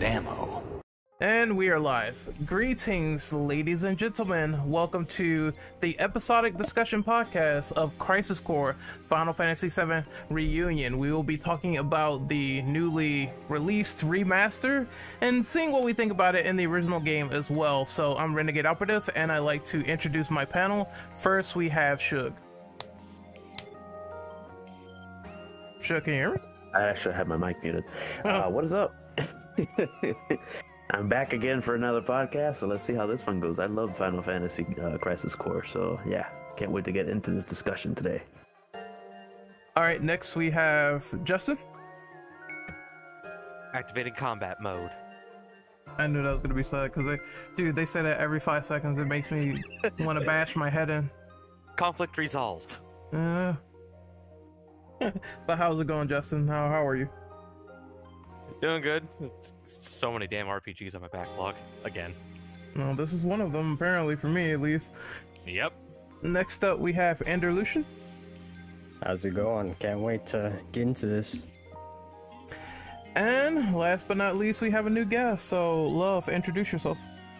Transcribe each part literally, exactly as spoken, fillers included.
unlimited ammo. And we are live. Greetings, ladies and gentlemen. Welcome to the episodic discussion podcast of Crisis Core Final Fantasy seven Reunion. We will be talking about the newly released remaster and seeing what we think about it in the original game as well. So I'm Renegade Operative, and I like to introduce my panel. First, we have Shug. Shug, can you hear me? I actually have my mic muted. Uh, what is up? I'm back again for another podcast, so let's see how this one goes. I love Final Fantasy uh, Crisis Core, so yeah, can't wait to get into this discussion today. All right, next we have Justin. Activating combat mode. I knew that was gonna be sad because they, dude, they say that every five seconds. It makes me want to bash my head in. Conflict resolved. Uh, but how's it going, Justin? How how are you? Doing good. So many damn R P Gs on my backlog again. No, this is one of them apparently for me at least. Yep. Next up we have Anderlucian. How's it going? Can't wait to get into this. And last but not least, we have a new guest. So, Love, introduce yourself.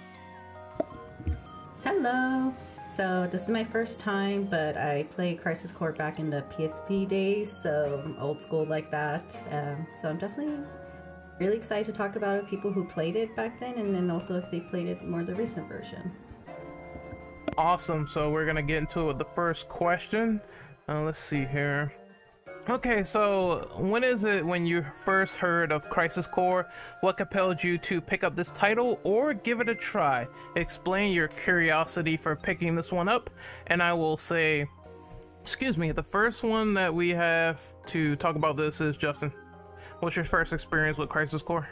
Hello. So this is my first time, but I played Crisis Core back in the P S P days, so I'm old school like that. Um, so I'm definitely really excited to talk about it, people who played it back then, and then also if they played it more the recent version. Awesome. So we're gonna get into it with the first question. Uh, let's see here. Okay, so when is it when you first heard of Crisis Core? What compelled you to pick up this title or give it a try? Explain your curiosity for picking this one up, and I will say, excuse me, the first one that we have to talk about this is Justin. What's your first experience with Crisis Core?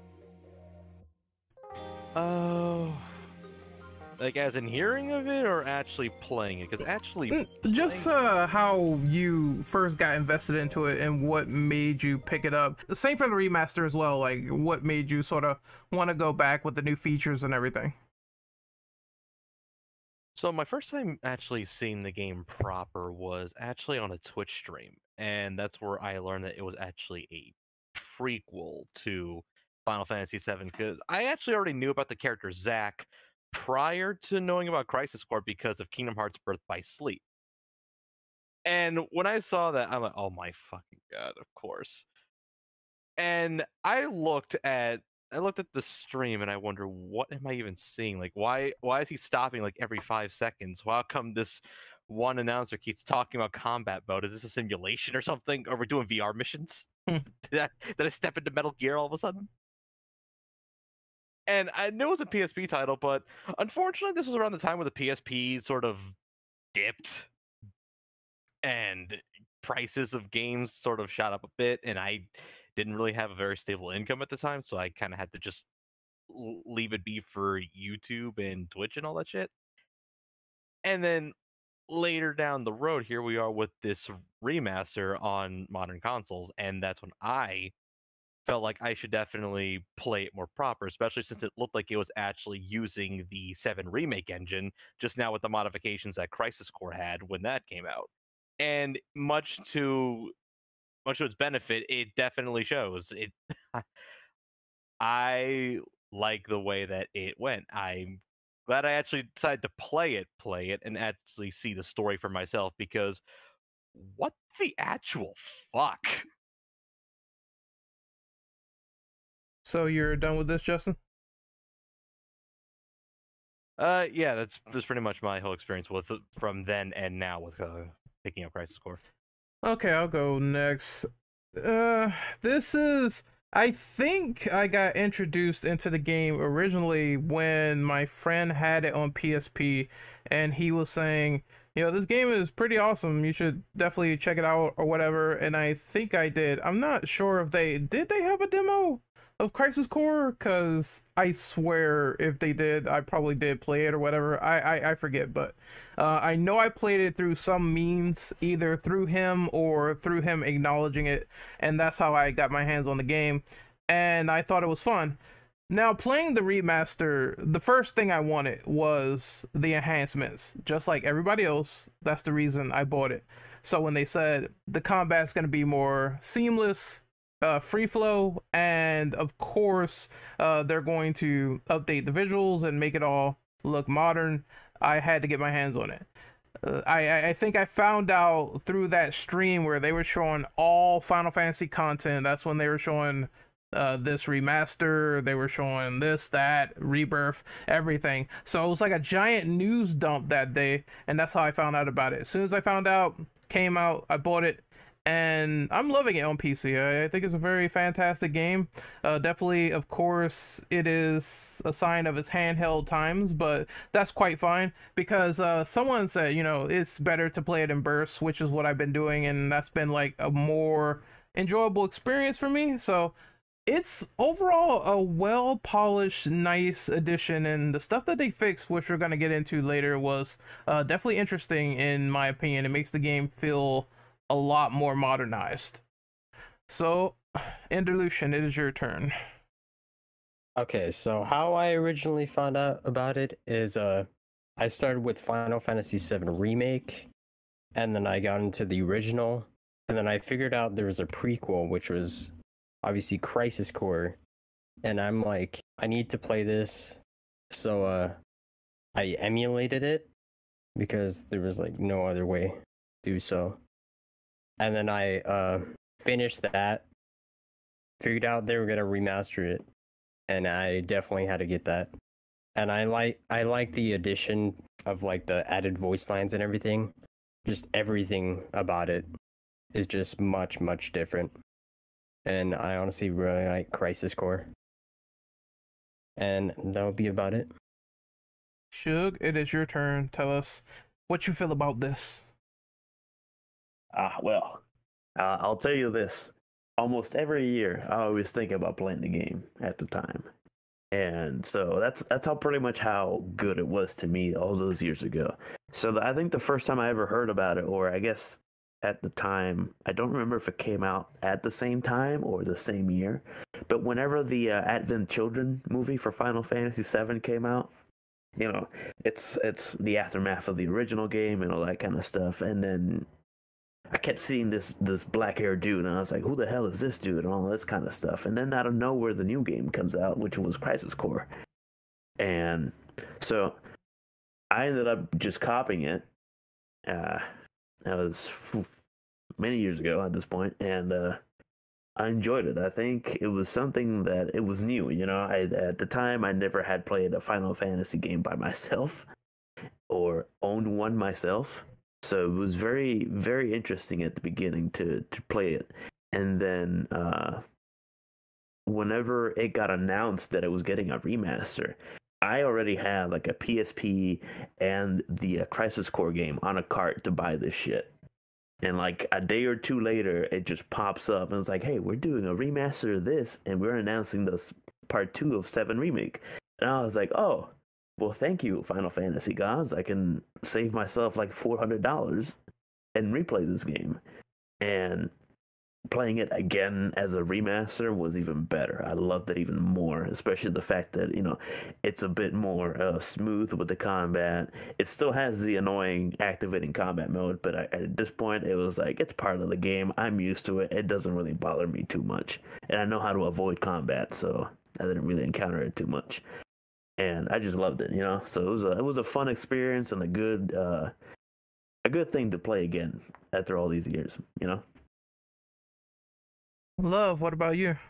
Oh, like as in hearing of it or actually playing it? Because actually, just uh, how you first got invested into it and what made you pick it up. The same for the remaster as well. Like, what made you sort of want to go back with the new features and everything? So my first time actually seeing the game proper was actually on a Twitch stream, and that's where I learned that it was actually a prequel to Final Fantasy seven, because I actually already knew about the character Zack prior to knowing about Crisis Core because of Kingdom Hearts Birth by Sleep. And when I saw that, I'm like, oh my fucking god, of course. And I looked at I looked at the stream and I wonder, what am I even seeing? Like, why why is he stopping like every five seconds? How come this one announcer keeps talking about combat mode? Is this a simulation or something? Are we doing V R missions? did, I, did I step into Metal Gear all of a sudden? And I knew it was a P S P title, but unfortunately this was around the time where the P S P sort of dipped and prices of games sort of shot up a bit, and I didn't really have a very stable income at the time, so I kind of had to just leave it be for YouTube and Twitch and all that shit. And then later down the road, here we are with this remaster on modern consoles, and that's when I felt like I should definitely play it more proper, especially since it looked like it was actually using the seven remake engine, just now with the modifications that Crisis Core had when that came out. And much to much to its benefit, it definitely shows. It I like the way that it went. I'm glad I actually decided to play it, play it, and actually see the story for myself, because what the actual fuck? So you're done with this, Justin? Uh, yeah, that's that's pretty much my whole experience with it from then and now with uh, picking up Crisis Core. Okay, I'll go next. Uh, this is, I think I got introduced into the game originally when my friend had it on P S P, and he was saying, you know, this game is pretty awesome. You should definitely check it out or whatever. And I think I did. I'm not sure if they did. They have a demo of Crisis Core, because I swear if they did, I probably did play it or whatever. I I, I forget, but uh, I know I played it through some means, either through him or through him acknowledging it, and that's how I got my hands on the game, and I thought it was fun. Now, playing the remaster, the first thing I wanted was the enhancements. Just like everybody else, that's the reason I bought it. So when they said the combat's going to be more seamless, uh, free flow, and of course, uh, they're going to update the visuals and make it all look modern. I had to get my hands on it. Uh, I I think I found out through that stream where they were showing all Final Fantasy content. That's when they were showing uh, this remaster. They were showing this, that, Rebirth, everything. So it was like a giant news dump that day, and that's how I found out about it. As soon as I found out, came out, I bought it. And I'm loving it on P C. I, I think it's a very fantastic game. Uh, definitely, of course, it is a sign of its handheld times, but that's quite fine because uh, someone said, you know, it's better to play it in bursts, which is what I've been doing, and that's been like a more enjoyable experience for me. So it's overall a well-polished, nice addition, and the stuff that they fixed, which we're going to get into later, was uh, definitely interesting in my opinion. It makes the game feel a lot more modernized. So, Enderlucian, it is your turn. Okay, so how I originally found out about it is uh, I started with Final Fantasy seven Remake, and then I got into the original, and then I figured out there was a prequel, which was obviously Crisis Core, and I'm like, I need to play this, so uh, I emulated it, because there was like no other way to do so. And then I uh, finished that, figured out they were gonna remaster it, and I definitely had to get that. And I like I like the addition of like the added voice lines and everything. Just everything about it is just much much different. And I honestly really like Crisis Core. And that would be about it. Shug, it is your turn. Tell us what you feel about this. Ah, well, uh, I'll tell you this. Almost every year, I always think about playing the game at the time. And so that's that's how pretty much how good it was to me all those years ago. So the, I think the first time I ever heard about it, or I guess at the time, I don't remember if it came out at the same time or the same year, but whenever the uh, Advent Children movie for Final Fantasy seven came out, you know, it's it's the aftermath of the original game and all that kind of stuff. And then I kept seeing this this black haired dude, and I was like, who the hell is this dude, and all this kind of stuff. And then out of nowhere, the new game comes out, which was Crisis Core. And so I ended up just copying it. Uh, that was whew, many years ago at this point, and uh, I enjoyed it. I think it was something that it was new. You know, I, at the time, I never had played a Final Fantasy game by myself or owned one myself. So it was very, very interesting at the beginning to, to play it. And then uh, whenever it got announced that it was getting a remaster, I already had like a P S P and the uh, Crisis Core game on a cart to buy this shit. And like a day or two later, it just pops up and it's like, hey, we're doing a remaster of this and we're announcing this part two of seven Remake. And I was like, oh, well, thank you, Final Fantasy gods. I can save myself like four hundred dollars and replay this game. And playing it again as a remaster was even better. I loved it even more, especially the fact that, you know, it's a bit more uh, smooth with the combat. It still has the annoying activating combat mode, but I, at this point, it was like, it's part of the game. I'm used to it. It doesn't really bother me too much. And I know how to avoid combat, so I didn't really encounter it too much. And I just loved it, you know. So it was a it was a fun experience and a good uh, a good thing to play again after all these years, you know. Love, what about you?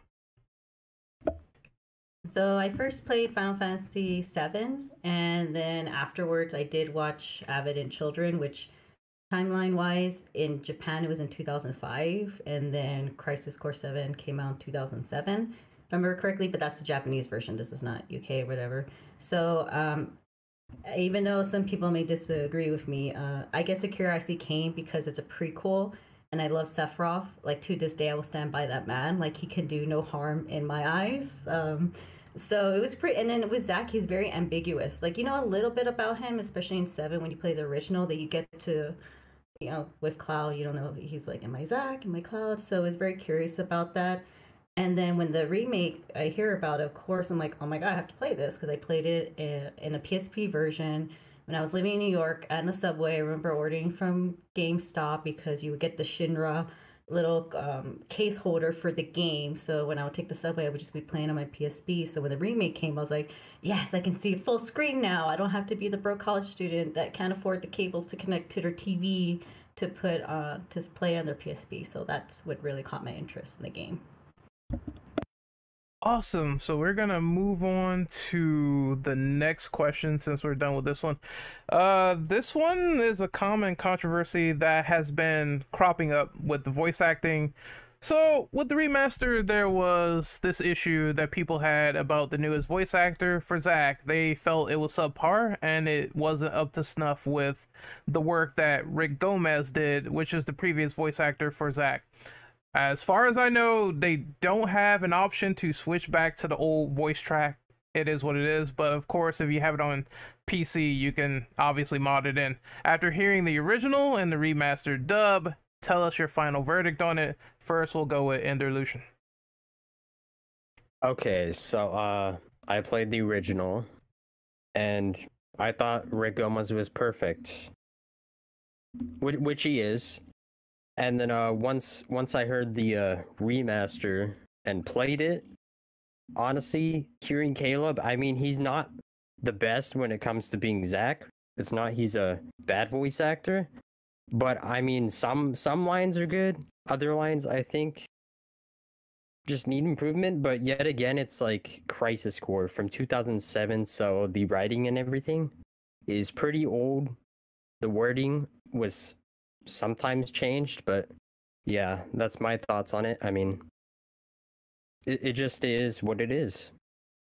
So I first played Final Fantasy seven, and then afterwards I did watch Advent Children, which timeline-wise in Japan it was in two thousand five, and then Crisis Core seven came out in two thousand seven. If I remember correctly, but that's the Japanese version. This is not U K or whatever. So um, even though some people may disagree with me, uh, I guess the curiosity came because it's a prequel, and I love Sephiroth. Like, to this day, I will stand by that man. Like, he can do no harm in my eyes. Um, so it was pretty. And then with Zack, he's very ambiguous. Like, you know a little bit about him, especially in seven when you play the original, that you get to, you know, with Cloud, you don't know. He's like, am I Zack? Am I Cloud? So I was very curious about that. And then when the remake, I hear about it, of course, I'm like, oh my god, I have to play this, because I played it in, in a P S P version when I was living in New York. At the subway, I remember ordering from GameStop because you would get the Shinra little um, case holder for the game. So when I would take the subway, I would just be playing on my P S P. So when the remake came, I was like, yes, I can see full screen now. I don't have to be the broke college student that can't afford the cables to connect to their T V to put uh, to play on their P S P. So that's what really caught my interest in the game. Awesome. So we're gonna move on to the next question since we're done with this one. Uh, this one is a common controversy that has been cropping up with the voice acting. So with the remaster, there was this issue that people had about the newest voice actor for Zack. They felt it was subpar and it wasn't up to snuff with the work that Rick Gomez did, which is the previous voice actor for Zack. As far as I know, they don't have an option to switch back to the old voice track. It is what it is, but of course, if you have it on P C, you can obviously mod it in. After hearing the original and the remastered dub, tell us your final verdict on it. First, we'll go with Enderlucian. Okay, so uh, I played the original, and I thought Rick Gomez was perfect, which, which he is. And then uh, once once I heard the uh, remaster and played it, honestly, hearing Caleb, I mean, he's not the best when it comes to being Zack. It's not he's a bad voice actor, but I mean, some some lines are good. Other lines, I think, just need improvement. But yet again, it's like Crisis Core from two thousand seven, so the writing and everything is pretty old. The wording was sometimes changed, but yeah, that's my thoughts on it. I mean, it, it just is what it is.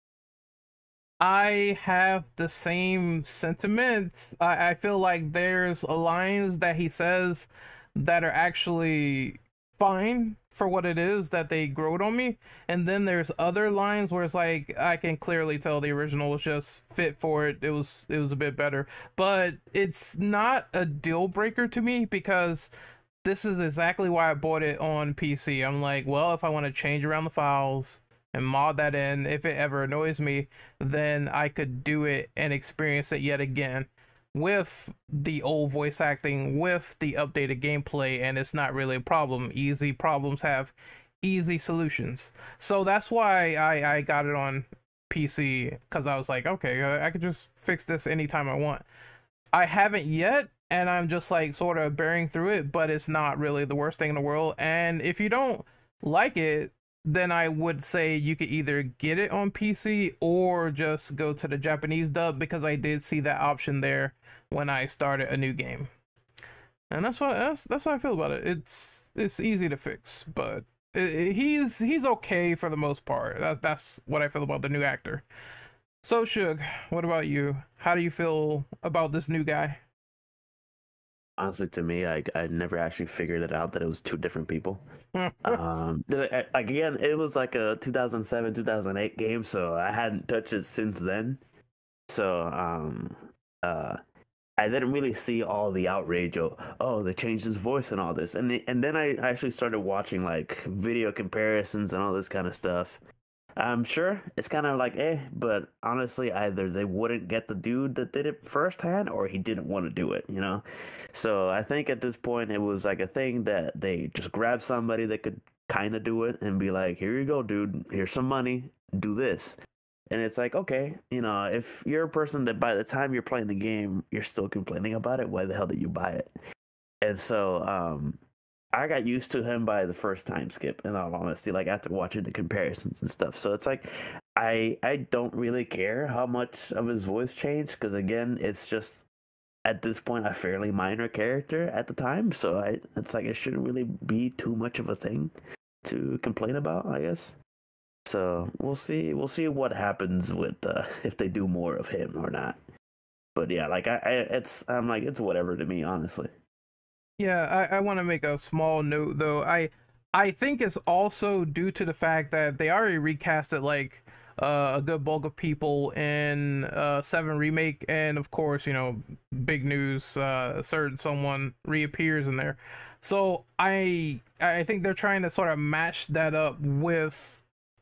I have the same sentiments. I, I feel like there's lines that he says that are actually fine for what it is that they growed on me, and then there's other lines where it's like I can clearly tell the original was just fit for it. It was it was a bit better, but it's not a deal breaker to me because this is exactly why I bought it on P C. I'm like, well, if I want to change around the files and mod that in, if it ever annoys me, then I could do it and experience it yet again with the old voice acting, with the updated gameplay, and it's not really a problem. Easy problems have easy solutions. So that's why I, I got it on P C, because I was like, okay, I could just fix this anytime I want. I haven't yet, and I'm just like sort of bearing through it, but it's not really the worst thing in the world. And if you don't like it, then I would say you could either get it on P C or just go to the Japanese dub, because I did see that option there when I started a new game. And that's what that's that's how I feel about it. It's it's easy to fix, but it, it, he's he's okay for the most part. That, that's what I feel about the new actor. So Shug, what about you? How do you feel about this new guy? Honestly, to me, I I never actually figured it out that it was two different people. um, like again, it was like a two thousand seven, two thousand eight game, so I hadn't touched it since then. So um, uh, I didn't really see all the outrage of, oh, they changed his voice and all this, and and then I actually started watching like video comparisons and all this kind of stuff. I'm sure it's kind of like eh, but honestly, either they wouldn't get the dude that did it firsthand, or he didn't want to do it, you know. So I think at this point it was like a thing that they just grabbed somebody that could kind of do it and be like, here you go, dude, here's some money, do this. And it's like, okay, you know, if you're a person that by the time you're playing the game, you're still complaining about it, why the hell did you buy it? And so um, I got used to him by the first time skip, in all honesty, like after watching the comparisons and stuff. So it's like, I I don't really care how much of his voice changed, because again, it's just, at this point, a fairly minor character at the time. So I, it's like, it shouldn't really be too much of a thing to complain about, I guess. So we'll see. We'll see what happens with uh, if they do more of him or not. But yeah, like I, I it's I'm like it's whatever to me, honestly. Yeah, I, I want to make a small note though. I I think it's also due to the fact that they already recasted like uh, a good bulk of people in uh, seven remake, and of course, you know, big news, uh, a certain someone reappears in there. So I I think they're trying to sort of match that up with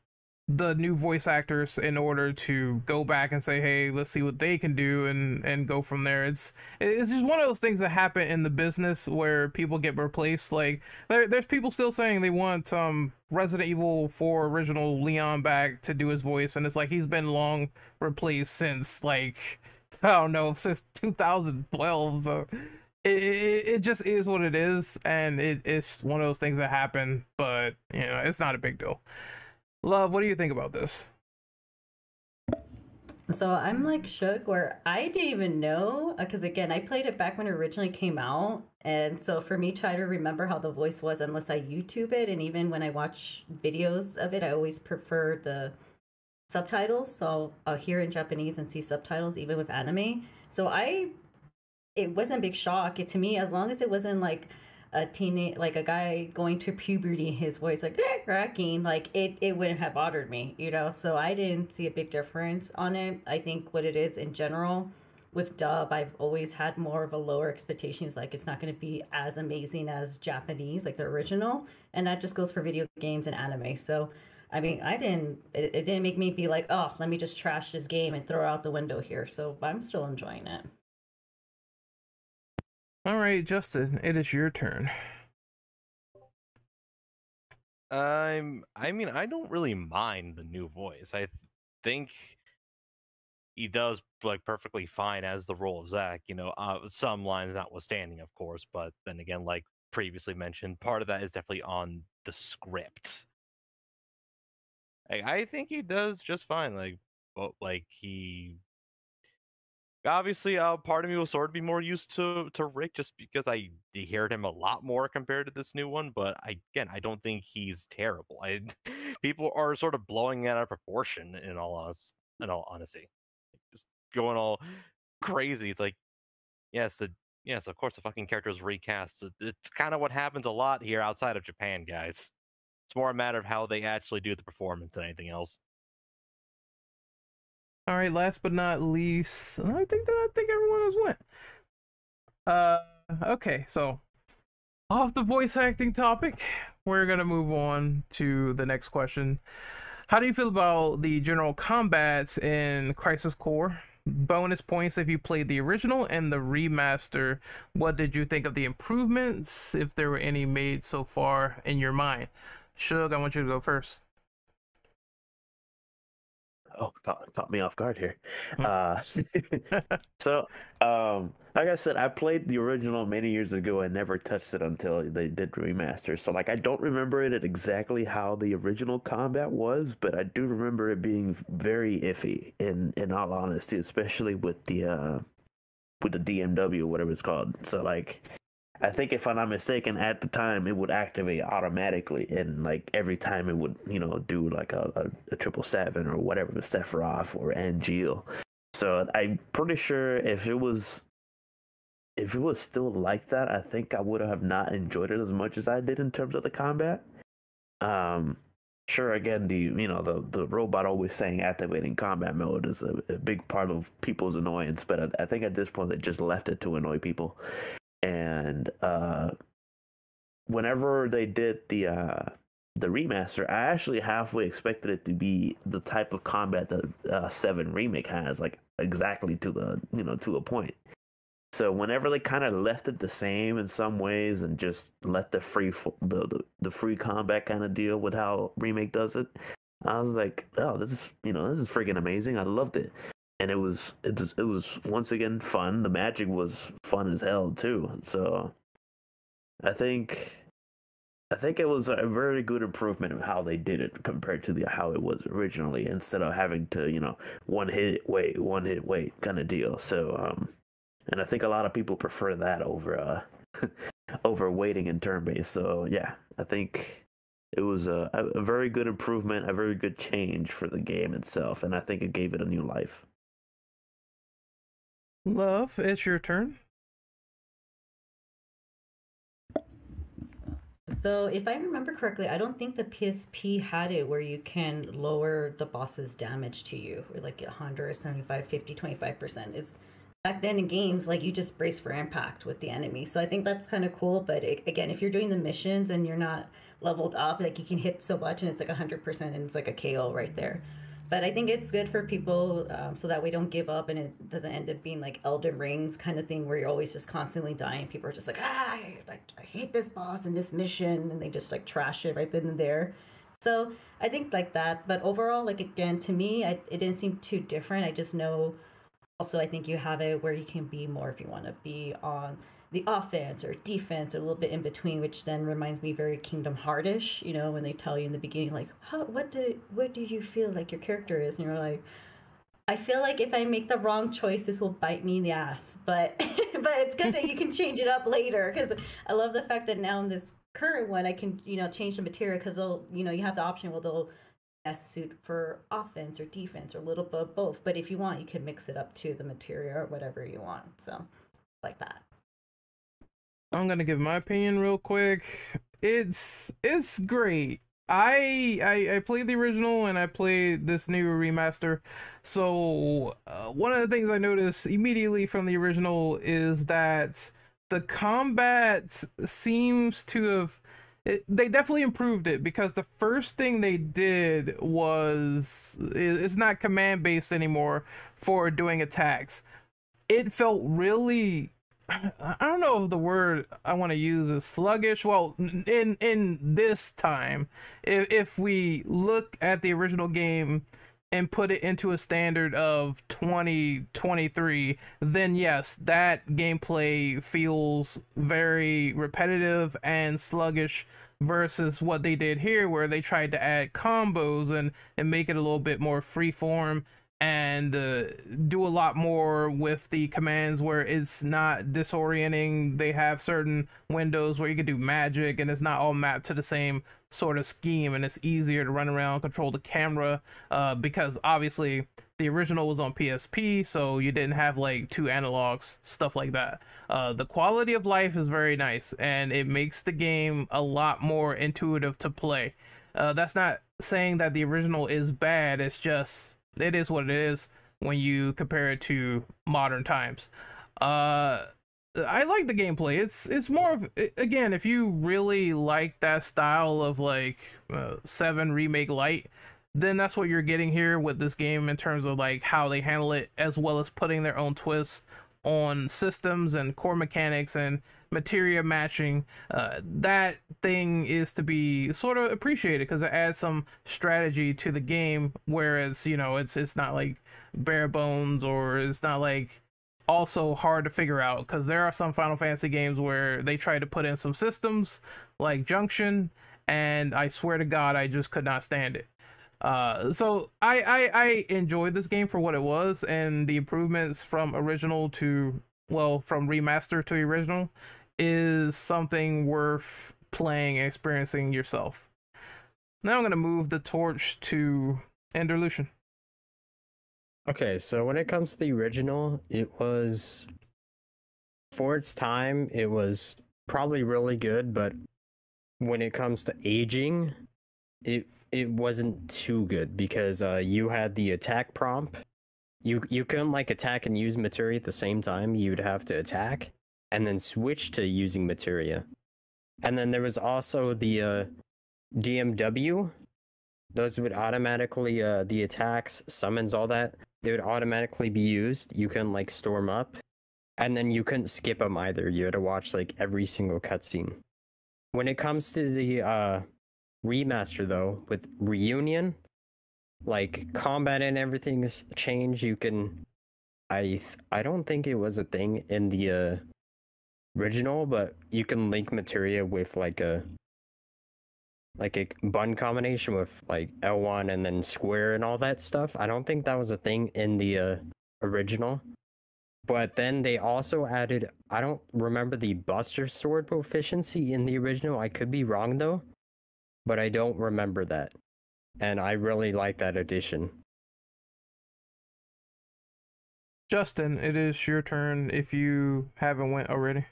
the new voice actors in order to go back and say, hey, let's see what they can do, and and go from there. It's it's just one of those things that happen in the business where people get replaced. Like there, there's people still saying they want um Resident Evil four original Leon back to do his voice, and it's like he's been long replaced since, like, I don't know, since two thousand twelve. So it, it, it just is what it is, and it, it's one of those things that happen, but you know, it's not a big deal. Love, what do you think about this? So I'm like shook where I didn't even know, because again, I played it back when it originally came out. And so for me, try to remember how the voice was unless I YouTube it. And even when I watch videos of it, I always prefer the subtitles. So I'll hear in Japanese and see subtitles, even with anime. So I, it wasn't a big shock. It, to me, as long as it wasn't like a teenage, like a guy going to puberty, his voice like eh, cracking, like it it wouldn't have bothered me, you know. So I didn't see a big difference on it. I think what it is in general with dub, I've always had more of a lower expectations, like it's not going to be as amazing as Japanese, like the original, and that just goes for video games and anime. So I mean, I didn't it, it didn't make me be like, oh, let me just trash this game and throw it out the window here. So I'm still enjoying it. All right, Justin, it is your turn. I'm. I mean, I don't really mind the new voice. I think he does like perfectly fine as the role of Zack. You know, uh, some lines notwithstanding, of course. But then again, like previously mentioned, part of that is definitely on the script. Like, I think he does just fine. Like, but like he. Obviously, uh, part of me will sort of be more used to, to Rick just because I heard him a lot more compared to this new one. But I, again, I don't think he's terrible. I, people are sort of blowing it out of proportion. In all honest, in all honesty, just going all crazy. It's like, yes, the yes, of course, the fucking character is recast. It's kind of what happens a lot here outside of Japan, guys. It's more a matter of how they actually do the performance than anything else. All right, last but not least, I think that I think everyone has went. Uh, okay, so off the voice acting topic, we're gonna move on to the next question. How do you feel about the general combats in Crisis Core? Bonus points if you played the original and the remaster. What did you think of the improvements, if there were any made so far in your mind? Shug, I want you to go first. Oh, caught, caught me off guard here. Uh, so, um, like I said, I played the original many years ago and never touched it until they did remaster. So, like, I don't remember it exactly how the original combat was, but I do remember it being very iffy. In in all honesty, especially with the uh, with the D M W, whatever it's called. So, like, I think if I'm not mistaken, at the time it would activate automatically, and like every time it would, you know, do like a, a, a triple seven or whatever, the Sephiroth or Angeal. So I'm pretty sure if it was, if it was still like that, I think I would have not enjoyed it as much as I did in terms of the combat. Um, sure, again, the you know the the robot always saying activating combat mode is a, a big part of people's annoyance, but I, I think at this point they just left it to annoy people. And uh, whenever they did the uh, the remaster, I actually halfway expected it to be the type of combat that uh, seven Remake has, like exactly to the you know to a point. So whenever they kind of left it the same in some ways and just let the free the the, the free combat kind of deal with how Remake does it, I was like, oh, this is you know this is freaking amazing. I loved it. And it was, it was, it was once again fun. The magic was fun as hell too. So, I think, I think it was a very good improvement of how they did it compared to the how it was originally. Instead of having to, you know, one hit wait, one hit wait kind of deal. So, um, and I think a lot of people prefer that over, uh, over waiting in turn based. So yeah, I think it was a, a very good improvement, a very good change for the game itself, and I think it gave it a new life. Love, it's your turn. So if I remember correctly, I don't think the P S P had it where you can lower the boss's damage to you, or like one hundred, seventy-five, fifty, twenty-five percent. It's back then in games, like you just brace for impact with the enemy. So I think that's kind of cool. But it, again, if you're doing the missions and you're not leveled up. Like you can hit so much and it's like one hundred percent and it's like a K O right there. But I think it's good for people um, so that we don't give up and it doesn't end up being like Elden Rings kind of thing where you're always just constantly dying. People are just like, ah, I, like, I hate this boss and this mission, and they just like trash it right then and there. So I think like that. But overall, like again, to me, I, it didn't seem too different. I just know also I think you have it where you can be more if you want to be on the offense or defense or a little bit in between, which then reminds me very Kingdom Heartish, you know, when they tell you in the beginning, like, how, what do, what do you feel like your character is? And you're like, I feel like if I make the wrong choice, this will bite me in the ass, but, but it's good that you can change it up later. Cause I love the fact that now in this current one, I can, you know, change the material cause they'll, you know, you have the option, well, they'll best suit for offense or defense or a little bit of both. But if you want, you can mix it up to the material or whatever you want. So like that. I'm gonna give my opinion real quick. It's it's great. I I, I played the original and I played this new remaster. So uh, one of the things I noticed immediately from the original is that the combat seems to have it, they definitely improved it, because the first thing they did was it's not command based anymore for doing attacks. It felt really, I don't know if the word I want to use is sluggish. Well, in in this time, if, if we look at the original game and put it into a standard of twenty twenty-three, then yes, that gameplay feels very repetitive and sluggish versus what they did here, where they tried to add combos and, and make it a little bit more freeform and uh, do a lot more with the commands where it's not disorienting. They have certain windows where you can do magic and it's not all mapped to the same sort of scheme, and it's easier to run around, control the camera, uh, because obviously the original was on P S P, so you didn't have like two analogs, stuff like that. Uh, the quality of life is very nice and it makes the game a lot more intuitive to play. Uh, that's not saying that the original is bad, it's just it is what it is when you compare it to modern times. Uh, I like the gameplay. It's it's more of, again, if you really like that style of like uh, seven Remake Light, then that's what you're getting here with this game in terms of like how they handle it, as well as putting their own twists on systems and core mechanics and materia matching. Uh, that thing is to be sort of appreciated because it adds some strategy to the game, whereas, you know, it's it's not like bare bones, or it's not like also hard to figure out, because there are some Final Fantasy games where they try to put in some systems like Junction, and I swear to God, I just could not stand it. Uh, so I, I I enjoyed this game for what it was, and the improvements from original to, well, from remaster to original is something worth playing and experiencing yourself. Now I'm gonna move the torch to Enderlucian. Okay, so when it comes to the original, it was, for its time, it was probably really good, but when it comes to aging, it it wasn't too good, because uh, you had the attack prompt. You you couldn't like attack and use materia at the same time. You'd have to attack and then switch to using materia. And then there was also the uh, D M W. Those would automatically, uh, the attacks, summons, all that, they would automatically be used. You can like storm up, and then you couldn't skip them either. You had to watch like every single cutscene. When it comes to the uh, remaster though, with Reunion, like combat and everything's changed. You can, I th- I don't think it was a thing in the uh, original, but you can link materia with like a like a button combination with like L one and then square and all that stuff. I don't think that was a thing in the uh, original. But then they also added, I don't remember the Buster Sword proficiency in the original. I could be wrong though, but I don't remember that. And I really like that addition. Justin, it is your turn if you haven't went already.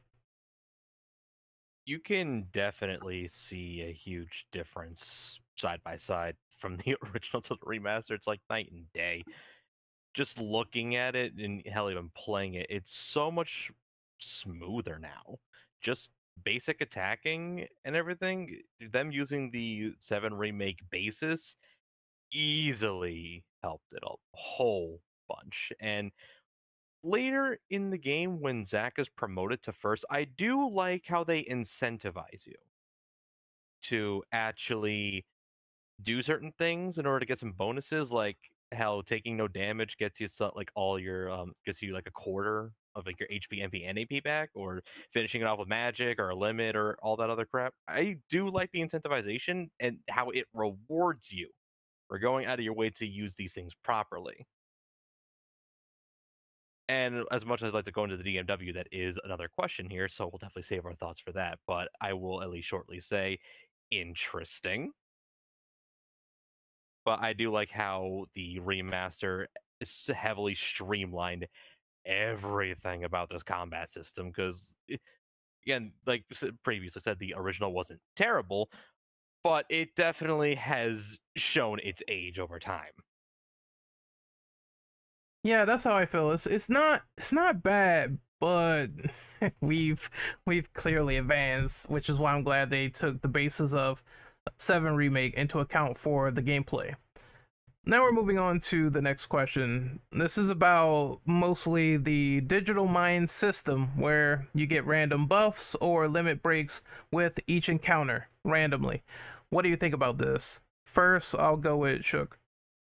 You can definitely see a huge difference side by side from the original to the remaster. It's like night and day. Just looking at it and hell, even playing it, it's so much smoother now. Just basic attacking and everything, them using the seven remake basis easily helped it a whole bunch. And later in the game, when Zack is promoted to first, I do like how they incentivize you to actually do certain things in order to get some bonuses, like how taking no damage gets you so, like all your um gets you like a quarter of like your H P, M P, and A P back, or finishing it off with magic or a limit or all that other crap. I do like the incentivization and how it rewards you for going out of your way to use these things properly. And as much as I'd like to go into the D M W, that is another question here, so we'll definitely save our thoughts for that. But I will at least shortly say, interesting. But I do like how the remaster is heavily streamlined everything about this combat system, because, again, like previously said, the original wasn't terrible, but it definitely has shown its age over time. Yeah, that's how I feel. It's it's not it's not bad, but we've we've clearly advanced, which is why I'm glad they took the basis of seven remake into account for the gameplay. Now we're moving on to the next question. This is about mostly the digital mine system, where you get random buffs or limit breaks with each encounter randomly. What do you think about this? First, I'll go with Shook.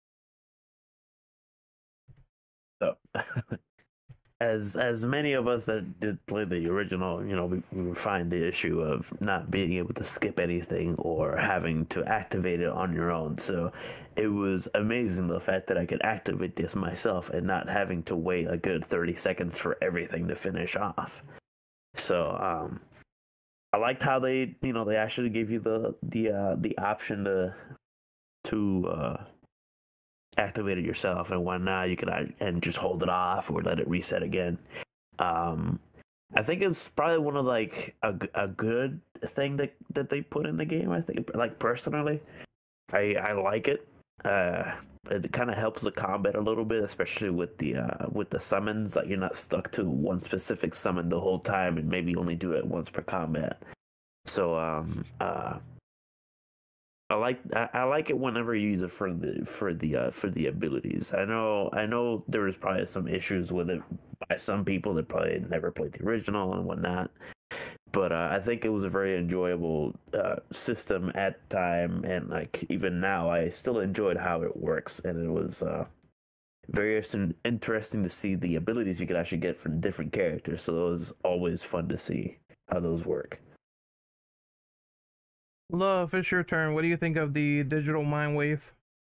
So, as as many of us that did play the original, you know, we, we find the issue of not being able to skip anything or having to activate it on your own. So it was amazing the fact that I could activate this myself and not having to wait a good thirty seconds for everything to finish off. So um, I liked how they, you know, they actually gave you the the uh, the option to to uh, activate it yourself, and whatnot. You can and just hold it off or let it reset again. Um, I think it's probably one of like a, a good thing that that they put in the game. I think, like personally, I I like it. Uh, it kind of helps the combat a little bit, especially with the uh, with the summons. Like you're not stuck to one specific summon the whole time, and maybe only do it once per combat. So um uh. I like I, I like it whenever you use it for the for the uh, for the abilities. I know I know there was probably some issues with it by some people that probably never played the original and whatnot, but uh, I think it was a very enjoyable uh, system at the time, and like even now, I still enjoyed how it works, and it was uh, very interesting to see the abilities you could actually get from different characters. So it was always fun to see how those work. Love, it's your turn. What do you think of the digital mind wave?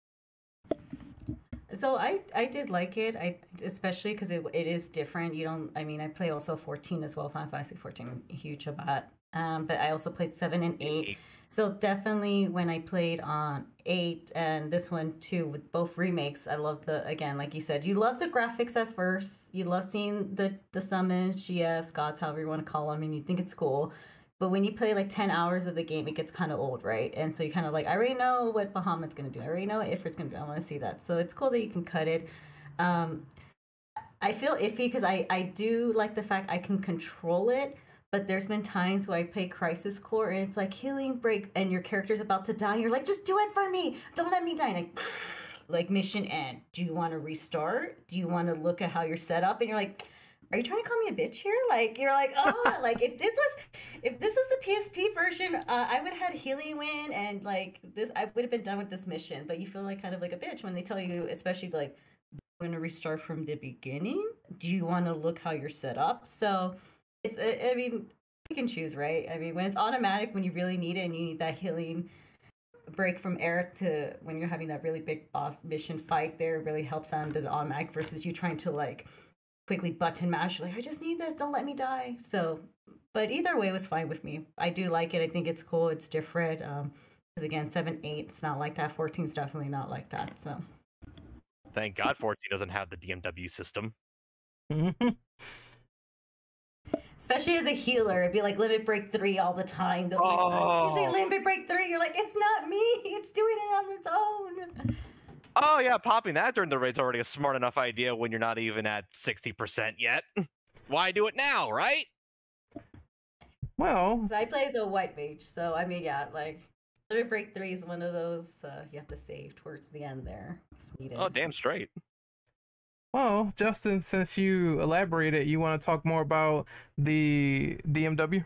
So I I did like it, I especially because it it is different. You don't. I mean, I play also fourteen as well. Final Fantasy fourteen, huge about. Um, but I also played seven and eight. So definitely when I played on eight and this one too with both remakes, I love the again like you said, you love the graphics at first. You love seeing the the summons, G Fs, gods, however you want to call them, and you think it's cool. But when you play like ten hours of the game, it gets kind of old, right? And so you kind of like, I already know what Bahamut's going to do. I already know what Ifrit's going to do. I want to see that. So it's cool that you can cut it. Um, I feel iffy because I, I do like the fact I can control it. But there's been times where I play Crisis Core and it's like healing break and your character's about to die. You're like, just do it for me. Don't let me die. And I, like mission end. Do you want to restart? Do you want to look at how you're set up? And you're like, are you trying to call me a bitch here? Like, you're like, oh, like if this was, if this was the P S P version, uh, I would have had healing win and like this, I would have been done with this mission. But you feel like kind of like a bitch when they tell you, especially like, we're going to restart from the beginning. Do you want to look how you're set up? So it's, I mean, you can choose, right? I mean, when it's automatic, when you really need it and you need that healing break from Eric to when you're having that really big boss mission fight there, it really helps out and does automatic versus you trying to like, quickly button mash like I just need this, don't let me die. So but either way was fine with me. I do like it. I think it's cool, it's different. Um because again, seven eight it's not like that. fourteen's definitely not like that. So thank God fourteen doesn't have the D M W system. Especially as a healer, it'd be like limit break three all the time. They'll Oh. like, you say limit break three, you're like, it's not me, it's doing it on its own. Oh yeah, popping that during the raid's already a smart enough idea when you're not even at sixty percent yet. Why do it now, right? Well, So I play as a white mage, so I mean, yeah, like Limit Break three is one of those uh, you have to save towards the end there. If needed. Oh, damn straight. well, Justin, since you elaborated, you want to talk more about the D M W?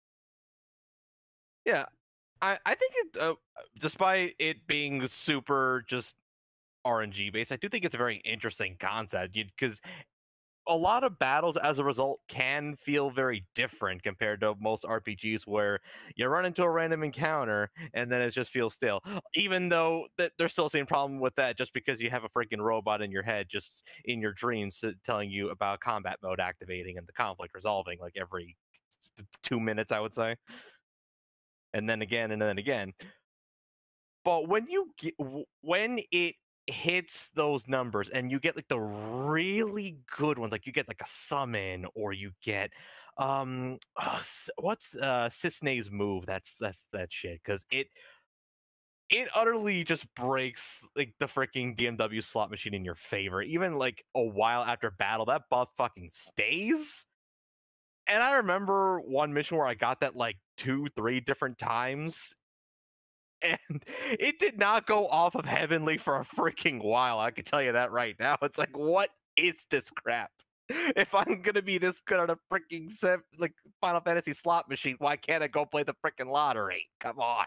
Yeah, I I think it, uh, despite it being super just R N G based, I do think it's a very interesting concept because a lot of battles as a result can feel very different compared to most R P Gs where you run into a random encounter and then it just feels stale. Even though that there's still the same problem with that just because you have a freaking robot in your head just in your dreams telling you about combat mode activating and the conflict resolving like every two minutes, I would say. And then again and then again. But when you get, when it hits those numbers and you get like the really good ones, like you get like a summon or you get um uh, what's uh Cisne's move, that that that shit, because it it utterly just breaks like the freaking D M W slot machine in your favor. Even like a while after battle, that buff fucking stays. And I remember one mission where I got that like two, three different times. And it did not go off of Heavenly for a freaking while. I can tell you that right now. It's like, what is this crap? If I'm gonna be this good at a freaking sev- like Final Fantasy slot machine, why can't I go play the freaking lottery? Come on.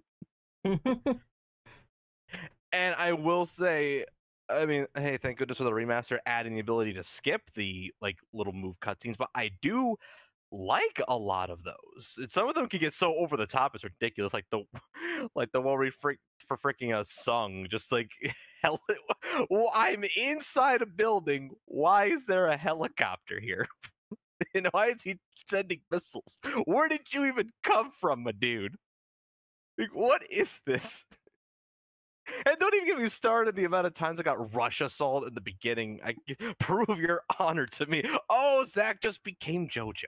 And I will say, I mean, hey, thank goodness for the remaster adding the ability to skip the like little move cutscenes, but I do like a lot of those. And some of them can get so over the top it's ridiculous, like the like the one we frick for freaking a song, just like hell. Well, I'm inside a building, why is there a helicopter here? And why is he sending missiles? Where did you even come from, my dude? Like, what is this? And don't even get me started the amount of times I got rush assault in the beginning. I prove your honor to me. Oh, Zach just became JoJo.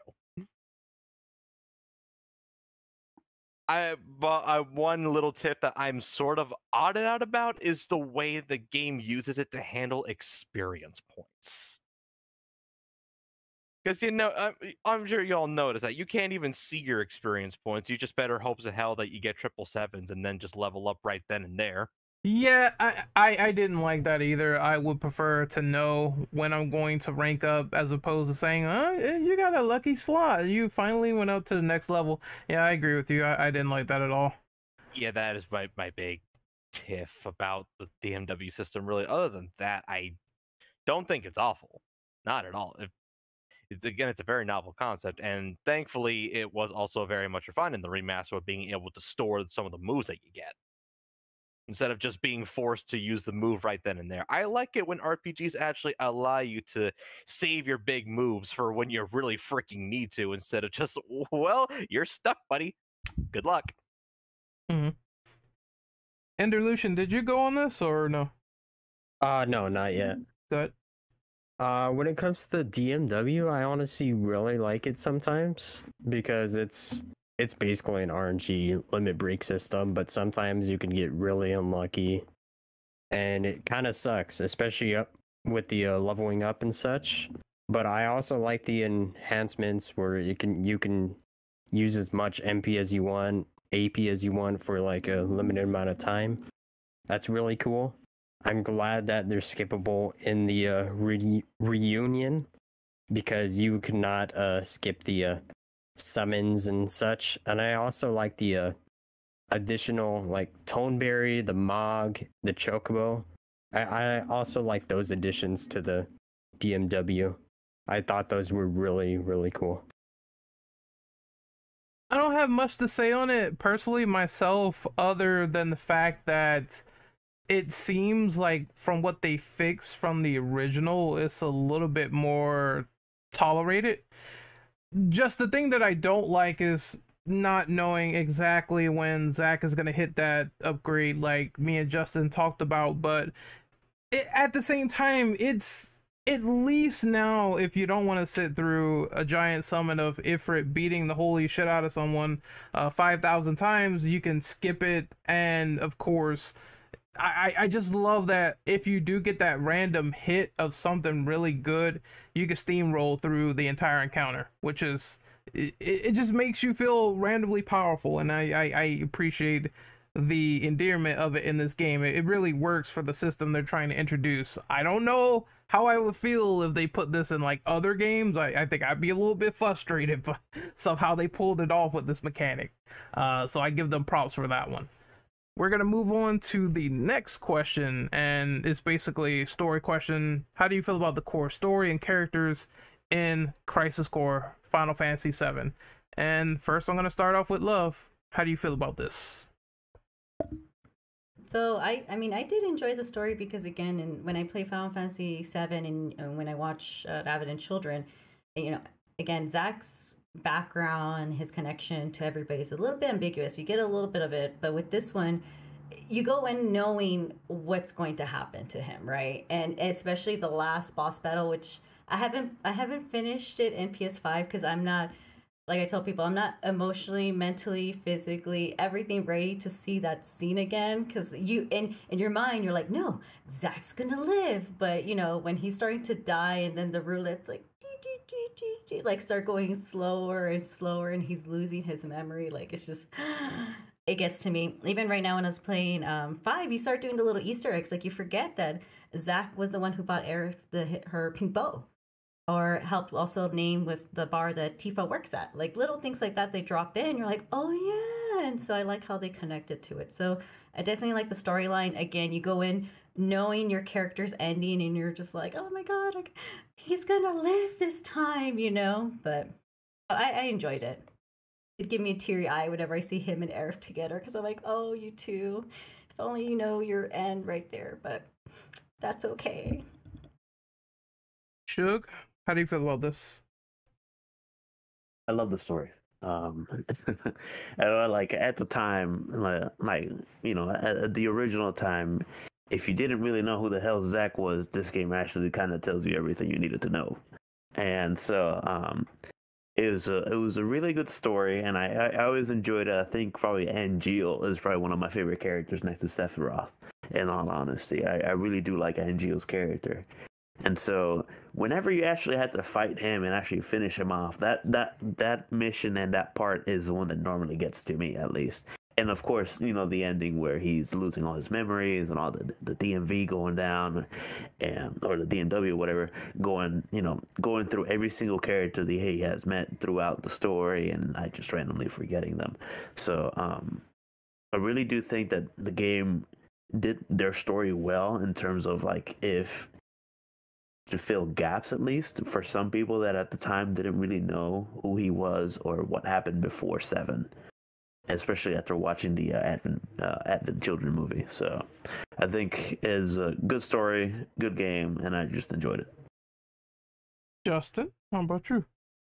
I but I one little tip that I'm sort of odded out about is the way the game uses it to handle experience points. Because, you know, I'm, I'm sure you all notice that you can't even see your experience points. You just better hope to hell that you get triple sevens and then just level up right then and there. Yeah, I, I, I didn't like that either. I would prefer to know when I'm going to rank up as opposed to saying, oh, you got a lucky slot. You finally went up to the next level. Yeah, I agree with you. I, I didn't like that at all. Yeah, that is my, my big tiff about the D M W system, really. Other than that, I don't think it's awful. Not at all. If, it's, again, it's a very novel concept, and thankfully it was also very much refined in the remaster of being able to store some of the moves that you get, instead of just being forced to use the move right then and there. I like it when R P Gs actually allow you to save your big moves for when you really freaking need to, instead of just, well, you're stuck, buddy. Good luck. Mm-hmm. Enderlucian, did you go on this or no? Uh, no, not yet. Good. Uh, when it comes to the D M W, I honestly really like it sometimes because it's it's basically an R N G limit break system, but sometimes you can get really unlucky, and it kind of sucks, especially up with the uh, leveling up and such. But I also like the enhancements where you can you can use as much M P as you want, A P as you want for like a limited amount of time. That's really cool. I'm glad that they're skippable in the uh, re- reunion, because you cannot uh, skip the uh, summons and such. And I also like the uh, additional like Toneberry, the Mog, the Chocobo. I, I also like those additions to the D M W. I thought those were really, really cool. I don't have much to say on it personally myself, other than the fact that it seems like from what they fixed from the original, it's a little bit more tolerated. Just the thing that I don't like is not knowing exactly when Zach is going to hit that upgrade like me and Justin talked about. But it, at the same time, it's at least now, if you don't want to sit through a giant summon of Ifrit beating the holy shit out of someone uh, five thousand times, you can skip it. And of course, I, I just love that if you do get that random hit of something really good, you can steamroll through the entire encounter, which is it, it just makes you feel randomly powerful, and I, I, I appreciate the endearment of it in this game. It, it really works for the system they're trying to introduce. I don't know how I would feel if they put this in like other games. I, I think I'd be a little bit frustrated, but somehow they pulled it off with this mechanic. Uh, so I give them props for that one. We're gonna move on to the next question, and it's basically a story question. How do you feel about the core story and characters in Crisis Core Final Fantasy seven? And first, I'm gonna start off with Love. How do you feel about this? So I, I mean, I did enjoy the story because again, and when I play Final Fantasy seven and, and when I watch uh, Avid and Children, you know, again, Zach's background, his connection to everybody is a little bit ambiguous. You get a little bit of it, but with this one, you go in knowing what's going to happen to him, right? And especially the last boss battle, which I haven't, I haven't finished it in P S five because I'm not. Like I tell people, I'm not emotionally, mentally, physically, everything ready to see that scene again. Because you, in in your mind, you're like, no, Zach's gonna live. But you know, when he's starting to die, and then the roulette's like, like start going slower and slower, and he's losing his memory. Like it's just, it gets to me. Even right now, when I was playing um, five, you start doing the little Easter eggs. Like you forget that Zach was the one who bought Aerith the her pink bow. Or helped also name with the bar that Tifa works at. Like little things like that they drop in. You're like, oh yeah. And so I like how they connected to it. So I definitely like the storyline. Again, you go in knowing your character's ending and you're just like, oh my God, like, he's gonna live this time, you know? But I, I enjoyed it. It'd give me a teary eye whenever I see him and Aerith together because I'm like, oh, you two. If only you know your end right there. But that's okay. Shug, how do you feel about this? I love the story. Um, I, like at the time, like, like you know, at, at the original time, if you didn't really know who the hell Zach was, this game actually kind of tells you everything you needed to know. And so, um, it was a it was a really good story, and I I, I always enjoyed it. I think probably Angeal is probably one of my favorite characters next to Sephiroth. In all honesty, I, I really do like Angeal's character. And so whenever you actually had to fight him and actually finish him off, that that that mission and that part is the one that normally gets to me, at least. And of course, you know, the ending where he's losing all his memories and all the the D M V going down, and or the D M W, whatever, going, you know, going through every single character that he has met throughout the story, and I just randomly forgetting them. So um, I really do think that the game did their story well in terms of like if to fill gaps, at least for some people that at the time didn't really know who he was or what happened before seven, especially after watching the uh, Advent uh, Advent Children movie. So I think it's a good story, good game, and I just enjoyed it. Justin, how about you?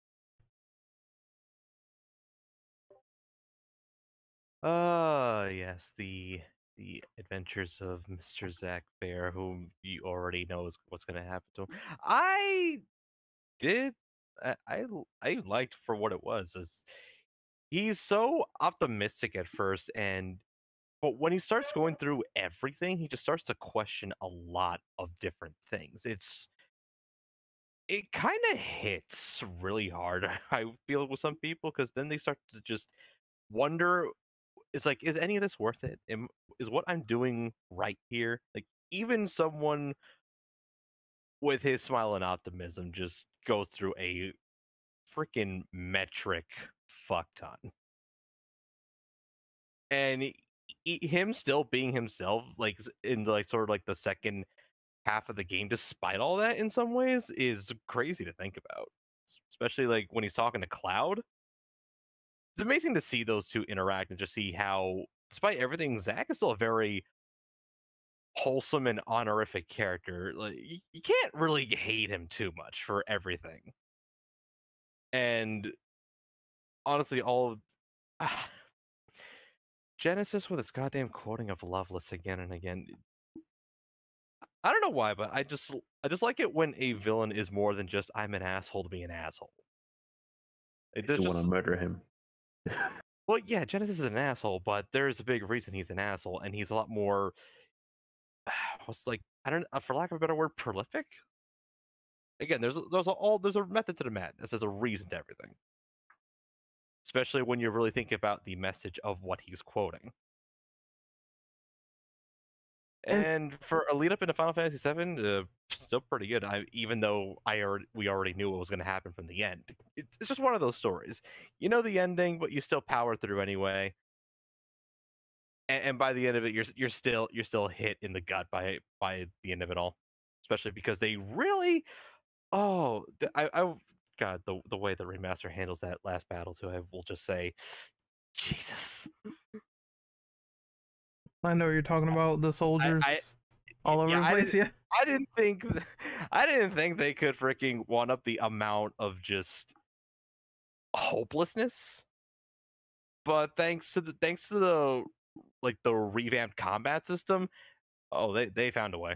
Uh yes, the the adventures of Mister Zach Bear, whom you already know is what's going to happen to him. I did. I, I I liked for what it was. Is he's so optimistic at first, and but when he starts going through everything, he just starts to question a lot of different things. It's it kind of hits really hard. I feel with some people because then they start to just wonder. It's like, is any of this worth it? Am, is what I'm doing right here? Like, even someone with his smile and optimism just goes through a freaking metric fuck ton. And he, he, him still being himself, like in like sort of like the second half of the game, despite all that, in some ways, is crazy to think about. Especially like when he's talking to Cloud. It's amazing to see those two interact and just see how, despite everything, Zach is still a very wholesome and honorific character. Like you, you can't really hate him too much for everything. And honestly, all of uh, Genesis with its goddamn quoting of Loveless again and again. I don't know why, but I just I just like it when a villain is more than just I'm an asshole to be an asshole. I just want to murder him. Well, yeah, Genesis is an asshole, but there's a big reason he's an asshole, and he's a lot more. What's like I don't, for lack of a better word, prolific. Again, there's there's a, all there's a method to the madness. There's a reason to everything, especially when you really think about the message of what he's quoting. And- And for a lead up into Final Fantasy seven, uh, still pretty good. I, even though I already, we already knew what was going to happen from the end. It's, it's just one of those stories. You know the ending, but you still power through anyway. And, and by the end of it, you're you're still you're still hit in the gut by by the end of it all, especially because they really, oh, th- I, I God, the the way the remaster handles that last battle too, I will just say, Jesus. I know what you're talking about, the soldiers I- all over yeah, the I place. Yeah. I didn't think th- I didn't think they could freaking one up the amount of just hopelessness. But thanks to the thanks to the like the revamped combat system, oh they they found a way.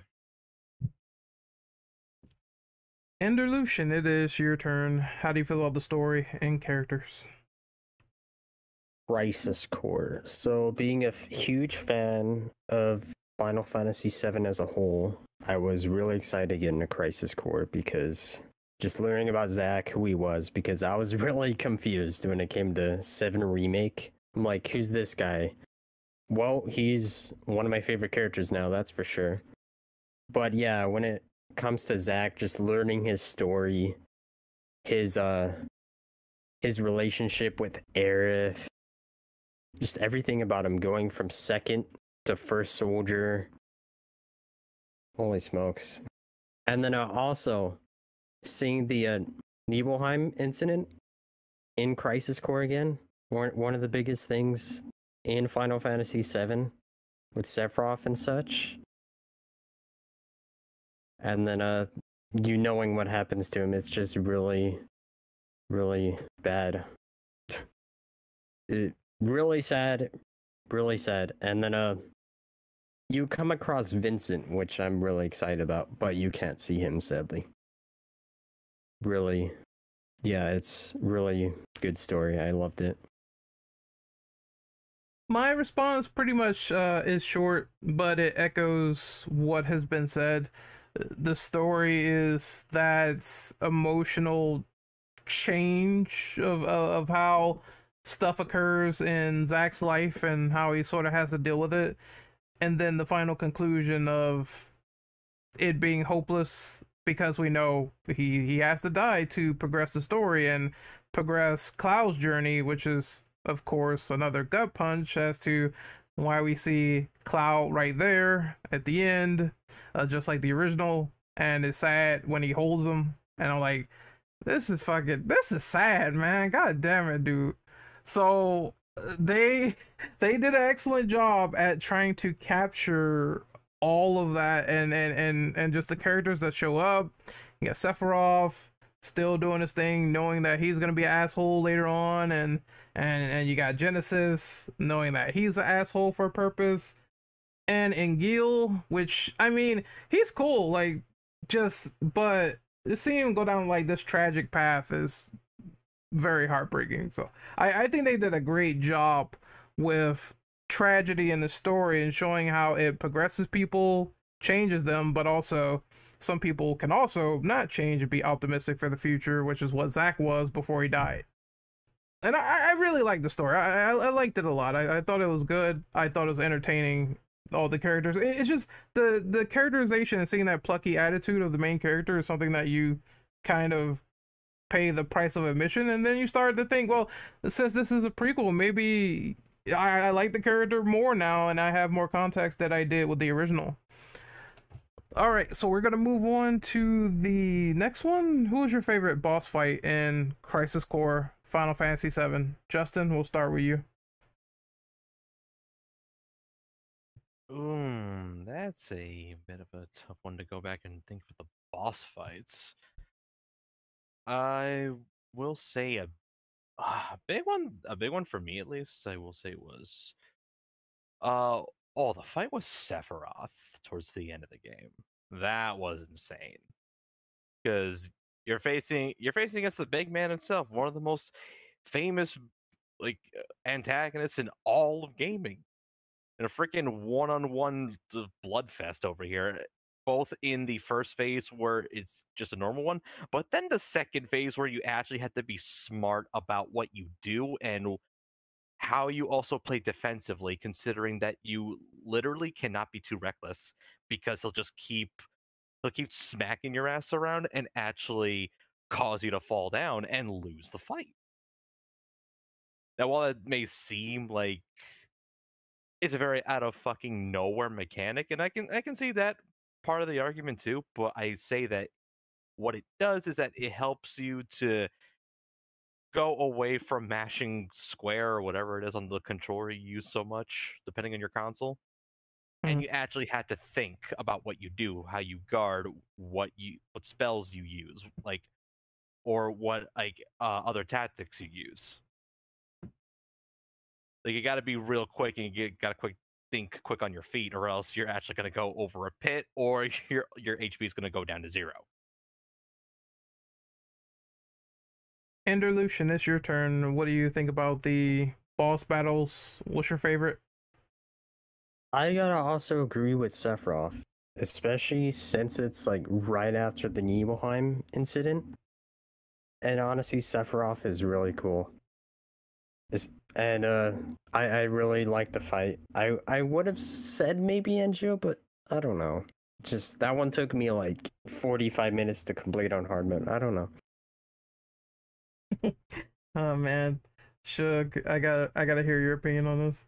Enderlucian, it is your turn. How do you feel about the story and characters? Crisis Core. So, being a f- huge fan of Final Fantasy seven as a whole, I was really excited to get into Crisis Core because just learning about Zack, who he was, because I was really confused when it came to seven Remake. I'm like, who's this guy? Well, he's one of my favorite characters now, that's for sure. But yeah, when it comes to Zack, just learning his story, his uh his relationship with Aerith, just everything about him, going from second to first soldier. Holy smokes. And then uh, also seeing the uh, Nibelheim incident in Crisis Core again, one, one of the biggest things in Final Fantasy seven with Sephiroth and such. And then uh, you knowing what happens to him, it's just really, really bad. It, really sad, really sad. And then uh, you come across Vincent, which I'm really excited about, but you can't see him, sadly. Really, yeah, it's really good story. I loved it. My response pretty much uh, is short, but it echoes what has been said. The story is that emotional change of, of, of how stuff occurs in Zack's life and how he sort of has to deal with it. And then the final conclusion of it being hopeless because we know he, he has to die to progress the story and progress Cloud's journey, which is, of course, another gut punch as to why we see Cloud right there at the end, uh, just like the original. And it's sad when he holds him. And I'm like, this is fucking, this is sad, man. God damn it, dude. So they they did an excellent job at trying to capture all of that and and and, and just the characters that show up. You got Sephiroth still doing his thing, knowing that he's gonna be an asshole later on, and and and you got Genesis knowing that he's an asshole for a purpose, and Engil, which I mean he's cool, like just but seeing him go down like this tragic path is very heartbreaking. So I, I think they did a great job with tragedy in the story and showing how it progresses people, changes them, but also some people can also not change and be optimistic for the future, which is what Zack was before he died. And I, I really liked the story. I, I, I liked it a lot. I, I thought it was good. I thought it was entertaining. All the characters. It, it's just the the characterization and seeing that plucky attitude of the main character is something that you kind of pay the price of admission, and then you start to think, well, since this is a prequel, maybe I, I like the character more now and I have more context that I did with the original. All right, so we're gonna move on to the next one. Who was your favorite boss fight in Crisis Core Final Fantasy seven? Justin, we'll start with you. Um, that's a bit of a tough one to go back and think of the boss fights. I will say a, a big one, a big one for me at least. I will say was, uh, oh, the fight with Sephiroth towards the end of the game. That was insane because you're facing you're facing against the big man himself, one of the most famous like antagonists in all of gaming, in a freaking one-on-one bloodfest over here. both in the first phase where it's just a normal one, but then the second phase where you actually have to be smart about what you do and how you also play defensively, considering that you literally cannot be too reckless because he'll just keep he'll keep smacking your ass around and actually cause you to fall down and lose the fight. Now, while it may seem like it's a very out of fucking nowhere mechanic, and I can I can see that part of the argument too, but I say that what it does is that it helps you to go away from mashing square or whatever it is on the controller you use so much, depending on your console. And Mhm. you actually had to think about what you do, how you guard, what you what spells you use, like, or what like uh, other tactics you use. Like, you got to be real quick, and you got to quick think quick on your feet, or else you're actually going to go over a pit, or your your H P is going to go down to zero. Enderlucian, it's your turn. What do you think about the boss battles? What's your favorite? I gotta also agree with Sephiroth, especially since it's like right after the Nibelheim incident. And honestly, Sephiroth is really cool. It's, and uh, I I really like the fight. I I would have said maybe Angio, but I don't know. Just that one took me like forty-five minutes to complete on hard mode. I don't know. Oh man, Shug, I got I gotta hear your opinion on this.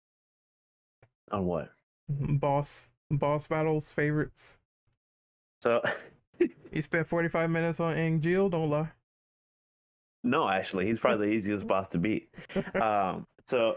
On what? Boss boss battles favorites. So, You spent forty-five minutes on Angeal, don't lie. no, actually, he's probably the easiest boss to beat. Um, so,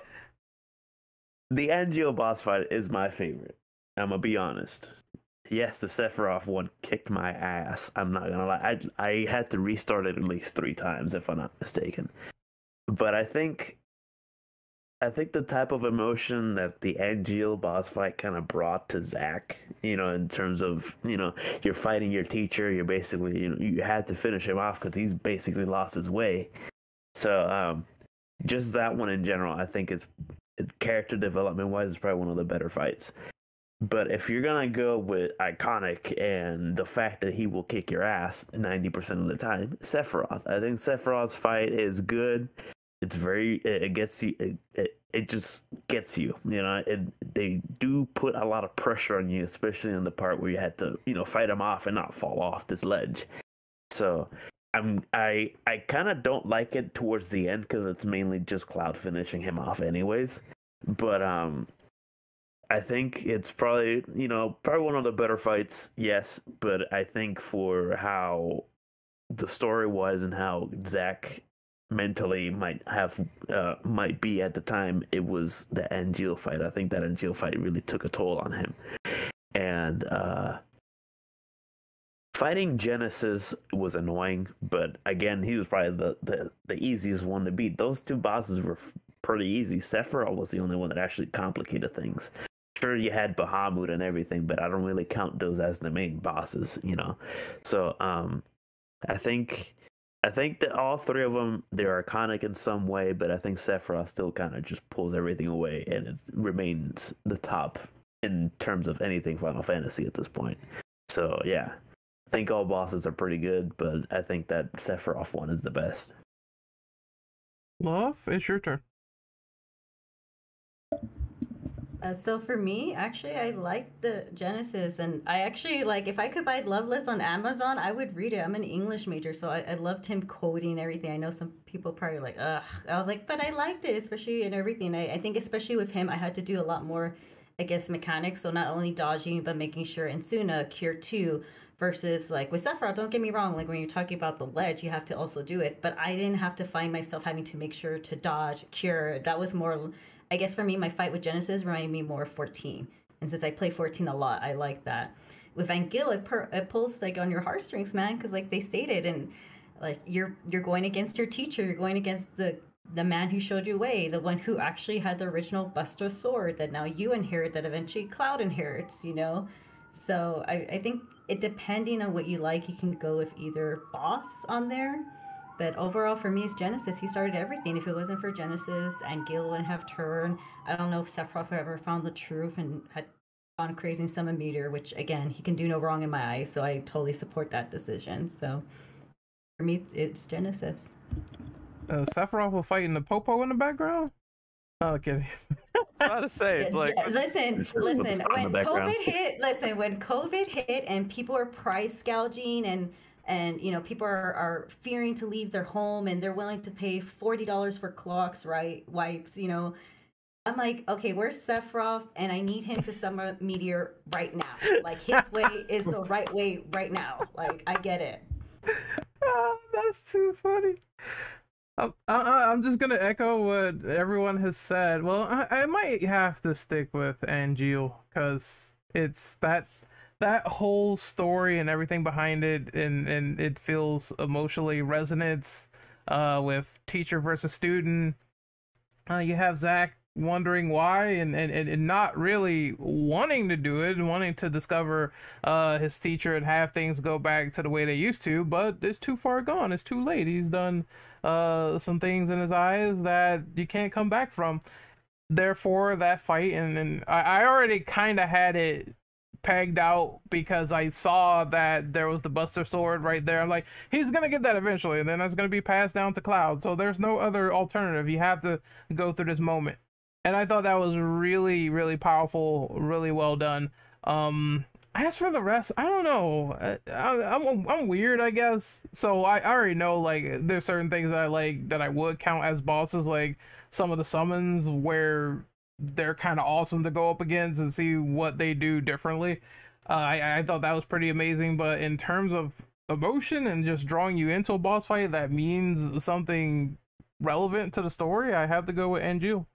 the Angio boss fight is my favorite. I'm gonna be honest. Yes, the Sephiroth one kicked my ass. I'm not gonna lie. I I had to restart it at least three times, if I'm not mistaken. But I think, I think the type of emotion that the Angel boss fight kind of brought to Zack, you know, in terms of, you know, you're fighting your teacher, you're basically, you know, you had to finish him off because he's basically lost his way. So, um, just that one in general, I think is, character development wise, is probably one of the better fights. But if you're gonna go with iconic and the fact that he will kick your ass ninety percent of the time, Sephiroth. I think Sephiroth's fight is good. It's very, it gets you, it, it, it just gets you, you know, it, they do put a lot of pressure on you, especially in the part where you had to, you know, fight him off and not fall off this ledge. So I'm, I, I kind of don't like it towards the end because it's mainly just Cloud finishing him off anyways. But, um, I think it's probably, you know, probably one of the better fights, yes, but I think for how the story was and how Zack mentally might have uh, might be at the time, it was the Angeal fight. I think that Angeal fight really took a toll on him. And uh, fighting Genesis was annoying, but again, he was probably the, the, the easiest one to beat. Those two bosses were pretty easy. Sephiroth was the only one that actually complicated things. Sure, you had Bahamut and everything, but I don't really count those as the main bosses, you know. So um, I think I think that all three of them, they're iconic in some way, but I think Sephiroth still kind of just pulls everything away, and it remains the top in terms of anything Final Fantasy at this point. So yeah, I think all bosses are pretty good, but I think that Sephiroth one is the best. Love, it's your turn. Uh, so for me, actually, I like the Genesis, and I actually like if I could buy Loveless on Amazon, I would read it. I'm an English major, so I, I loved him quoting everything. I know some people probably like, ugh. I was like, but I liked it, especially in everything. I, I think especially with him, I had to do a lot more, I guess, mechanics. So not only dodging, but making sure Insuna cure two. Versus like with Sephiroth, don't get me wrong, like when you're talking about the ledge, you have to also do it. But I didn't have to find myself having to make sure to dodge, cure. That was more, I guess for me, my fight with Genesis reminded me more of fourteen. And since I play fourteen a lot, I like that. With Vangelis, it, per- it pulls like on your heartstrings, man, because like they stated, and like you're you're going against your teacher, you're going against the the man who showed you way, the one who actually had the original Buster sword that now you inherit, that eventually Cloud inherits, you know? So I, I think it depending on what you like, you can go with either boss on there. But overall, for me, it's Genesis. He started everything. If it wasn't for Genesis, and Gil wouldn't have turned. I don't know if Sephiroth ever found the truth and had gone crazy and summon Meteor, which again, he can do no wrong in my eyes, so I totally support that decision. So for me, it's Genesis. Uh, Sephiroth will fight in the popo in the background. Oh, kidding. I was about to say, it's like listen, Just put listen. the song in When the background. COVID hit, listen. When COVID hit and people are price gouging and and you know people are, are fearing to leave their home and they're willing to pay forty dollars for clocks, right? Wipes, you know. I'm like, okay, where's Sephiroth? And I need him to summon Meteor right now. Like his way is the right way right now. Like I get it. Oh, that's too funny. I'm, I, I'm just gonna echo what everyone has said. Well, I, I might have to stick with Angeal because it's that that whole story and everything behind it, and and it feels emotionally resonant uh, with teacher versus student. Uh, you have Zach wondering why and, and, and not really wanting to do it and wanting to discover uh, his teacher and have things go back to the way they used to, but it's too far gone. It's too late. He's done uh, some things in his eyes that you can't come back from. Therefore, that fight, and, and I, I already kind of had it pegged out because I saw that there was the Buster Sword right there. I'm like, he's gonna get that eventually, and then that's gonna be passed down to Cloud. So there's no other alternative. You have to go through this moment. And I thought that was really, really powerful, really well done. Um, as for the rest, I don't know. I, I, I'm I'm weird, I guess. So I, I already know like there's certain things that I like that I would count as bosses, like some of the summons where they're kind of awesome to go up against and see what they do differently. Uh, I I thought that was pretty amazing. But in terms of emotion and just drawing you into a boss fight that means something relevant to the story, I have to go with Angeal.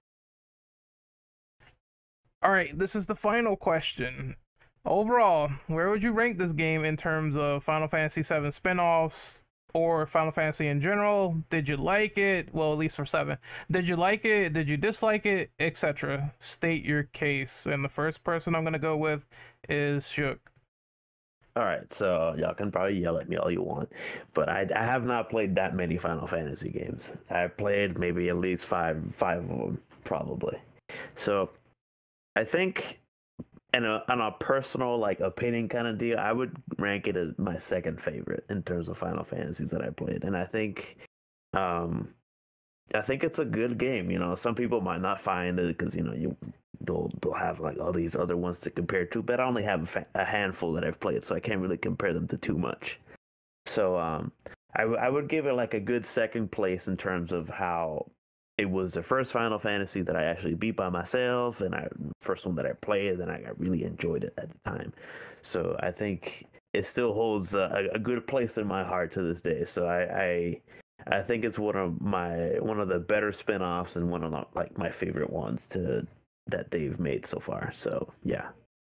All right, this is the final question. Overall, where would you rank this game in terms of Final Fantasy seven spin-offs or Final Fantasy in general? Did you like it? Well, at least for seven. Did you like it? Did you dislike it? et cetera. State your case. And the first person I'm going to go with is Shook. All right, so y'all can probably yell at me all you want, but I, I have not played that many Final Fantasy games. I've played maybe at least five, five of them, probably. So I think, in a, on a personal like opinion kind of deal, I would rank it as my second favorite in terms of Final Fantasies that I played, and I think, um, I think it's a good game. You know, some people might not find it because you know you they'll they'll have like all these other ones to compare to, but I only have a, fa- a handful that I've played, so I can't really compare them to too much. So um, I, w- I would give it like a good second place in terms of how it was the first Final Fantasy that I actually beat by myself, and I first one that I played, and I, I really enjoyed it at the time. So I think it still holds a, a good place in my heart to this day. So I, I I think it's one of my one of the better spin-offs and one of the, like my favorite ones to that they've made so far. So yeah.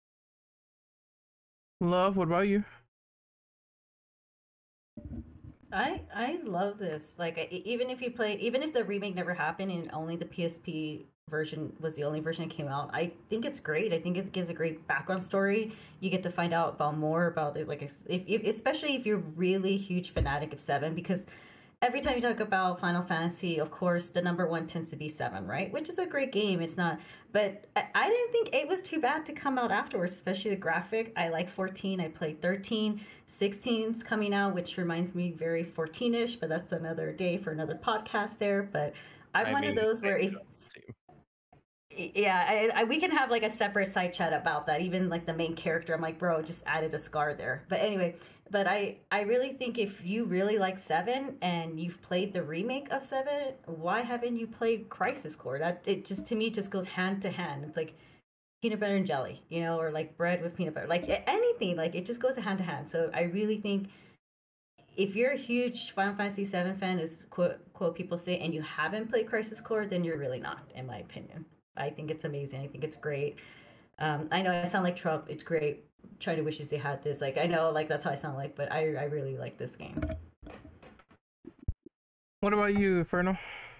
Love, what about you? I I love this. Like I- even if you played, even if the remake never happened and only the P S P version was the only version that came out, I think it's great. I think it gives a great background story. You get to find out about more about it, like if, if especially if you're really huge fanatic of Seven, because every time you talk about Final Fantasy, of course, the number one tends to be Seven, right? Which is a great game. It's not, but I, I didn't think eight was too bad to come out afterwards, especially the graphic. I like fourteen. I played thirteen. sixteen's coming out, which reminds me very fourteen-ish, but that's another day for another podcast there. But I'm I one mean, of those where if yeah, I, I, we can have like a separate side chat about that. Even like the main character, I'm like, bro, just added a scar there. But anyway, but I, I really think if you really like Seven and you've played the remake of Seven, why haven't you played Crisis Core? That it just to me just goes hand to hand. It's like peanut butter and jelly, you know, or like bread with peanut butter, like anything. Like it just goes hand to hand. So I really think if you're a huge Final Fantasy seven fan, as quote quote people say, and you haven't played Crisis Core, then you're really not, in my opinion. I think it's amazing. I think it's great. Um, I know I sound like Trump. It's great. Try to wishes they had this. Like I know, like that's how I sound like, but I I really like this game. What about you, Inferno?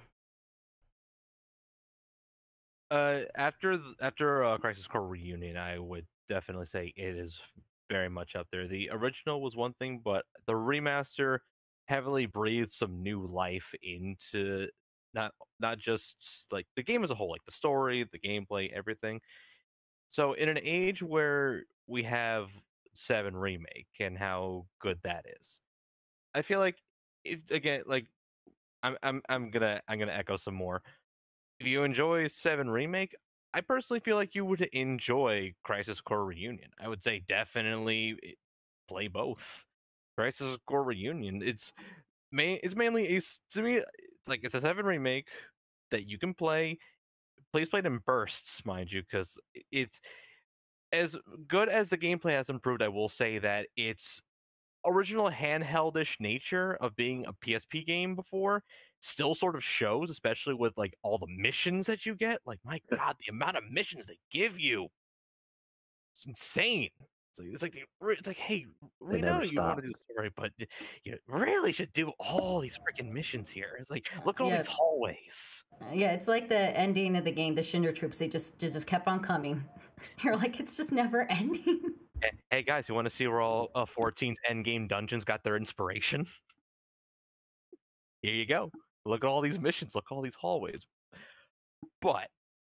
Uh, after th- after uh, Crisis Core Reunion, I would definitely say it is very much up there. The original was one thing, but the remaster heavily breathed some new life into not not just like the game as a whole, like the story, the gameplay, everything. So in an age where we have seven remake and how good that is, I feel like if again, like I'm I'm I'm gonna I'm gonna echo some more. If you enjoy seven remake, I personally feel like you would enjoy Crisis Core Reunion. I would say definitely eh, play both. Crisis Core Reunion, it's main it's mainly a s- to me it's like it's a seven remake that you can play. Please play it in bursts, mind you, because it's as good as the gameplay has improved. I will say that its original handheldish nature of being a P S P game before still sort of shows, especially with like all the missions that you get. Like, my god, the amount of missions they give you, it's insane. It's like, it's like, they- it's like, hey, we They know never you want stop. to do the story, but you really should do all these freaking missions here. It's like, look at all Yeah. these hallways. Yeah, it's like the ending of the game, the Shinder troops. They just just, just kept on coming. You're like, it's just never ending. Hey, hey, guys, you want to see where all uh, fourteen's endgame dungeons got their inspiration? Here you go. Look at all these missions. Look at all these hallways. But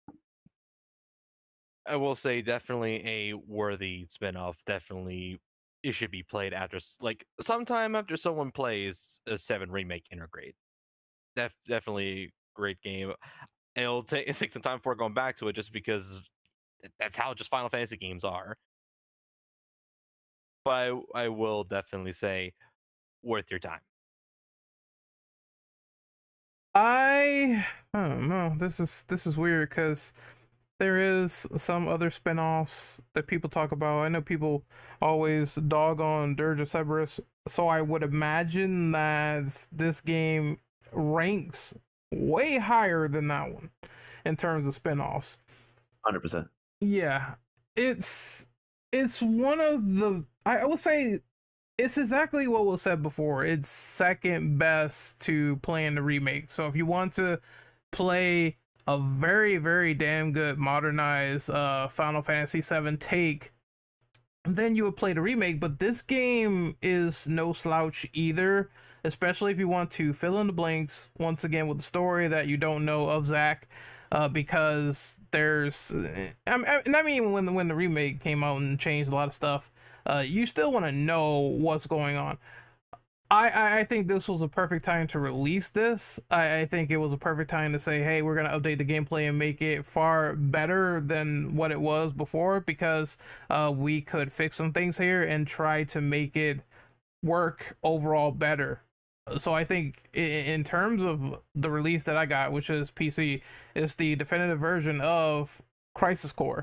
I will say, definitely a worthy spinoff. Definitely, it should be played after, s- like, sometime after someone plays a seven remake integrate. Def- definitely great game. It'll take it take some time before going back to it, just because that's how just Final Fantasy games are. But I, I will definitely say, worth your time. I I don't know. This is this is weird because there is some other spin-offs that people talk about. I know people always dog on Dirge of Cerberus, so I would imagine that this game ranks way higher than that one in terms of spin-offs. one hundred percent. Yeah, it's it's one of the I, I would say it's exactly what was said before. It's second best to playing the remake. So if you want to play a very very damn good modernized uh Final Fantasy seven take, then you would play the remake. But this game is no slouch either, especially if you want to fill in the blanks once again with the story that you don't know of Zack. Uh, because there's, I mean, and I mean when the, when the remake came out and changed a lot of stuff, uh, you still want to know what's going on. I, I I think this was a perfect time to release this. I, I think it was a perfect time to say, hey, we're gonna update the gameplay and make it far better than what it was before, because uh, we could fix some things here and try to make it work overall better. So I think in terms of the release that I got, which is P C, is the definitive version of Crisis Core,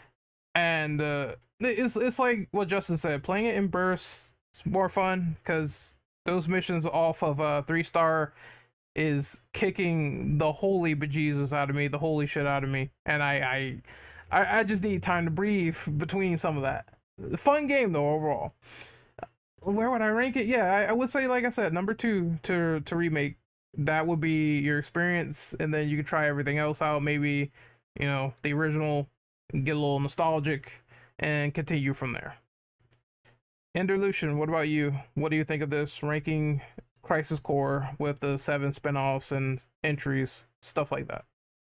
and uh, it's it's like what Justin said. Playing it in bursts is more fun because those missions off of a uh, three star is kicking the holy bejesus out of me, the holy shit out of me, and I I I, I just need time to breathe between some of that. Fun game though overall. Where would I rank it? Yeah, I, I would say, like I said, number two to to remake. That would be your experience, and then you could try everything else out. Maybe, you know, the original, get a little nostalgic, and continue from there. Enderlucian, what about you? What do you think of this ranking Crisis Core with the seven spinoffs and entries, stuff like that?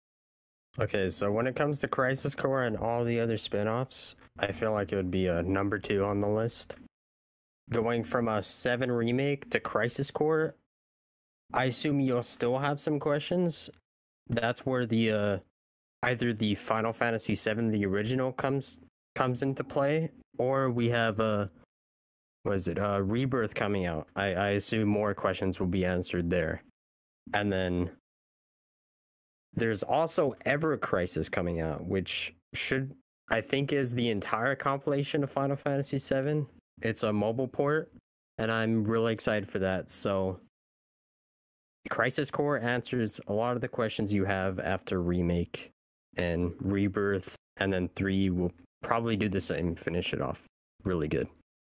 Okay, so when it comes to Crisis Core and all the other spin-offs, I feel like it would be a number two on the list. Going from a seven remake to Crisis Core, I assume you'll still have some questions. That's where the uh, either the Final Fantasy seven, the original, comes comes into play, or we have a uh, what is it, uh, Rebirth coming out. I, I assume more questions will be answered there, and then there's also Ever Crisis coming out, which should I think is the entire compilation of Final Fantasy seven. It's a mobile port, and I'm really excited for that. So, Crisis Core answers a lot of the questions you have after Remake and Rebirth, and then three will probably do the same, finish it off really good.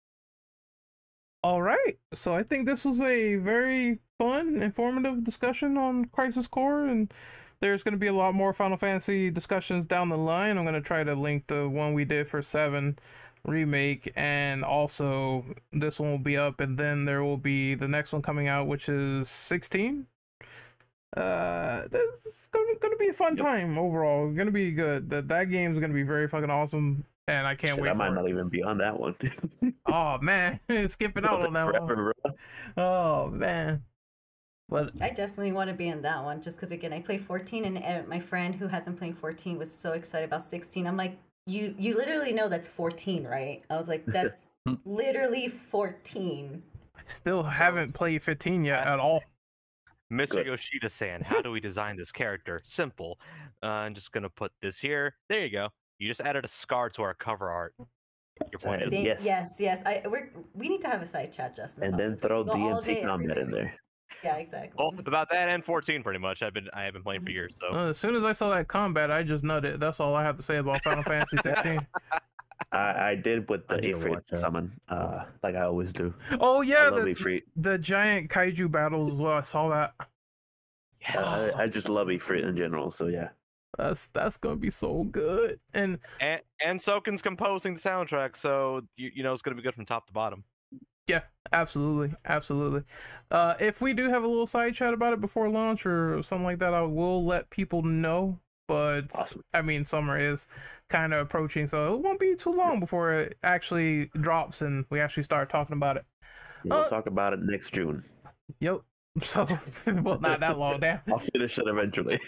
All right, so I think this was a very fun, informative discussion on Crisis Core, and there's going to be a lot more Final Fantasy discussions down the line. I'm going to try to link the one we did for seven remake, and also this one will be up, and then there will be the next one coming out, which is sixteen. Uh, this is gonna, gonna be a fun Yep. time overall. Gonna be good. That that game's gonna be very fucking awesome, and I can't Shit, wait I for might it. not even be on that one. Oh man, skipping out on that one. Forever, bro. Oh man. But I definitely want to be in that one just because again I play fourteen and uh, my friend who hasn't played fourteen was so excited about sixteen. I'm like, you you literally know that's fourteen, right? I was like, that's literally fourteen. I still haven't played fifteen yet at all. Mister Good. Yoshida-san, how do we design this character? Simple. Uh, I'm just gonna put this here. There you go. You just added a scar to our cover art. Your point is, Thank- Yes. yes, yes. I we're we need to have a side chat, Justin. And about then this. We throw can go all D M C day, every combat in day. there. Yeah, exactly. well, about that and fourteen, pretty much. I've been I have been playing for years, so Uh, as soon as I saw that combat, I just nutted. That's all I have to say about Final Fantasy sixteen. I, I did with the I need to Ifrit watch that. summon, uh, like I always do. Oh I yeah, love the, Ifrit. the giant kaiju battles as well. I saw that. Uh, I, I just love Ifrit in general. So yeah. That's that's gonna be so good. And and and Soken's composing the soundtrack, so you you know it's gonna be good from top to bottom. yeah, absolutely, absolutely. Uh, if we do have a little side chat about it before launch or something like that, I will let people know. But Awesome. I mean, summer is kind of approaching, so it won't be too long before it actually drops and we actually start talking about it. We'll Uh, talk about it next June. Yep. So, well, not that long, damn. I'll finish it eventually.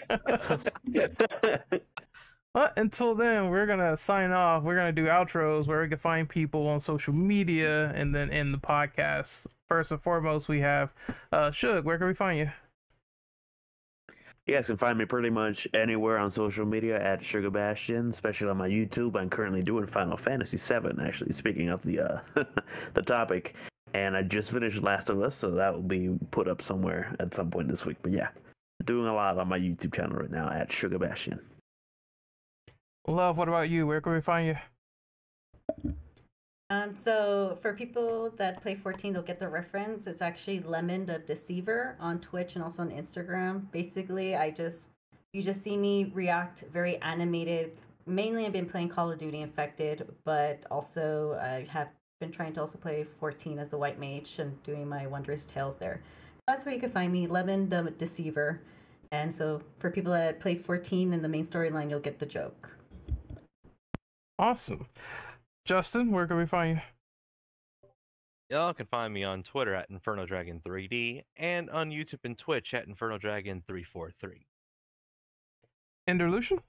But until then, we're gonna sign off. We're gonna do outros where we can find people on social media and then end the podcast. First and foremost, we have uh Shug. Where can we find you? You guys can find me pretty much anywhere on social media at Sugar Bastion, especially on my YouTube. I'm currently doing Final Fantasy seven, actually, speaking of the uh, the topic. And I just finished Last of Us, so that will be put up somewhere at some point this week. But yeah, doing a lot on my YouTube channel right now at Sugar Bastion. Love, what about you? Where can we find you? Um, so for people that play fourteen, they'll get the reference. It's actually Lemon the Deceiver on Twitch and also on Instagram. Basically, I just you just see me react very animated. Mainly, I've been playing Call of Duty Infected, but also I have been trying to also play fourteen as the White Mage and doing my Wondrous Tales there. So that's where you can find me, Lemon the Deceiver. And so for people that played fourteen in the main storyline, you'll get the joke. Awesome. Justin, where can we find you? Y'all can find me on Twitter at Inferno Dragon three D and on YouTube and Twitch at Inferno Dragon three four three. Enderlucian?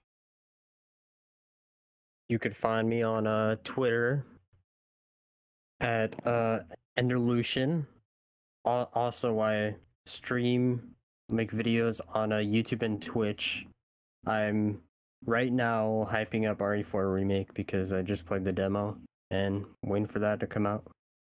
You could find me on uh, Twitter at uh, Enderlucian. Al- Also, I stream, make videos on uh, YouTube and Twitch. I'm right now hyping up R E four Remake because I just played the demo and waiting for that to come out.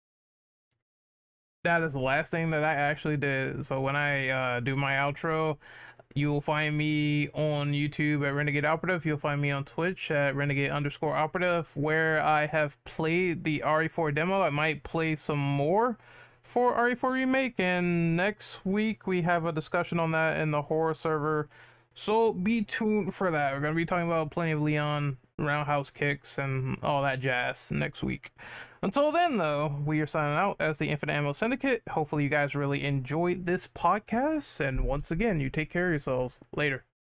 That is the last thing that I actually did. So when I uh, do my outro, you will find me on YouTube at Renegade Operative. You'll find me on Twitch at Renegade underscore Operative, where I have played the R E four demo. I might play some more for R E four Remake, and next week we have a discussion on that in the horror server. So be tuned for that. We're going to be talking about plenty of Leon, roundhouse kicks, and all that jazz next week. Until then, though, we are signing out as the Infinite Ammo Syndicate. Hopefully you guys really enjoyed this podcast. And once again, you take care of yourselves. Later.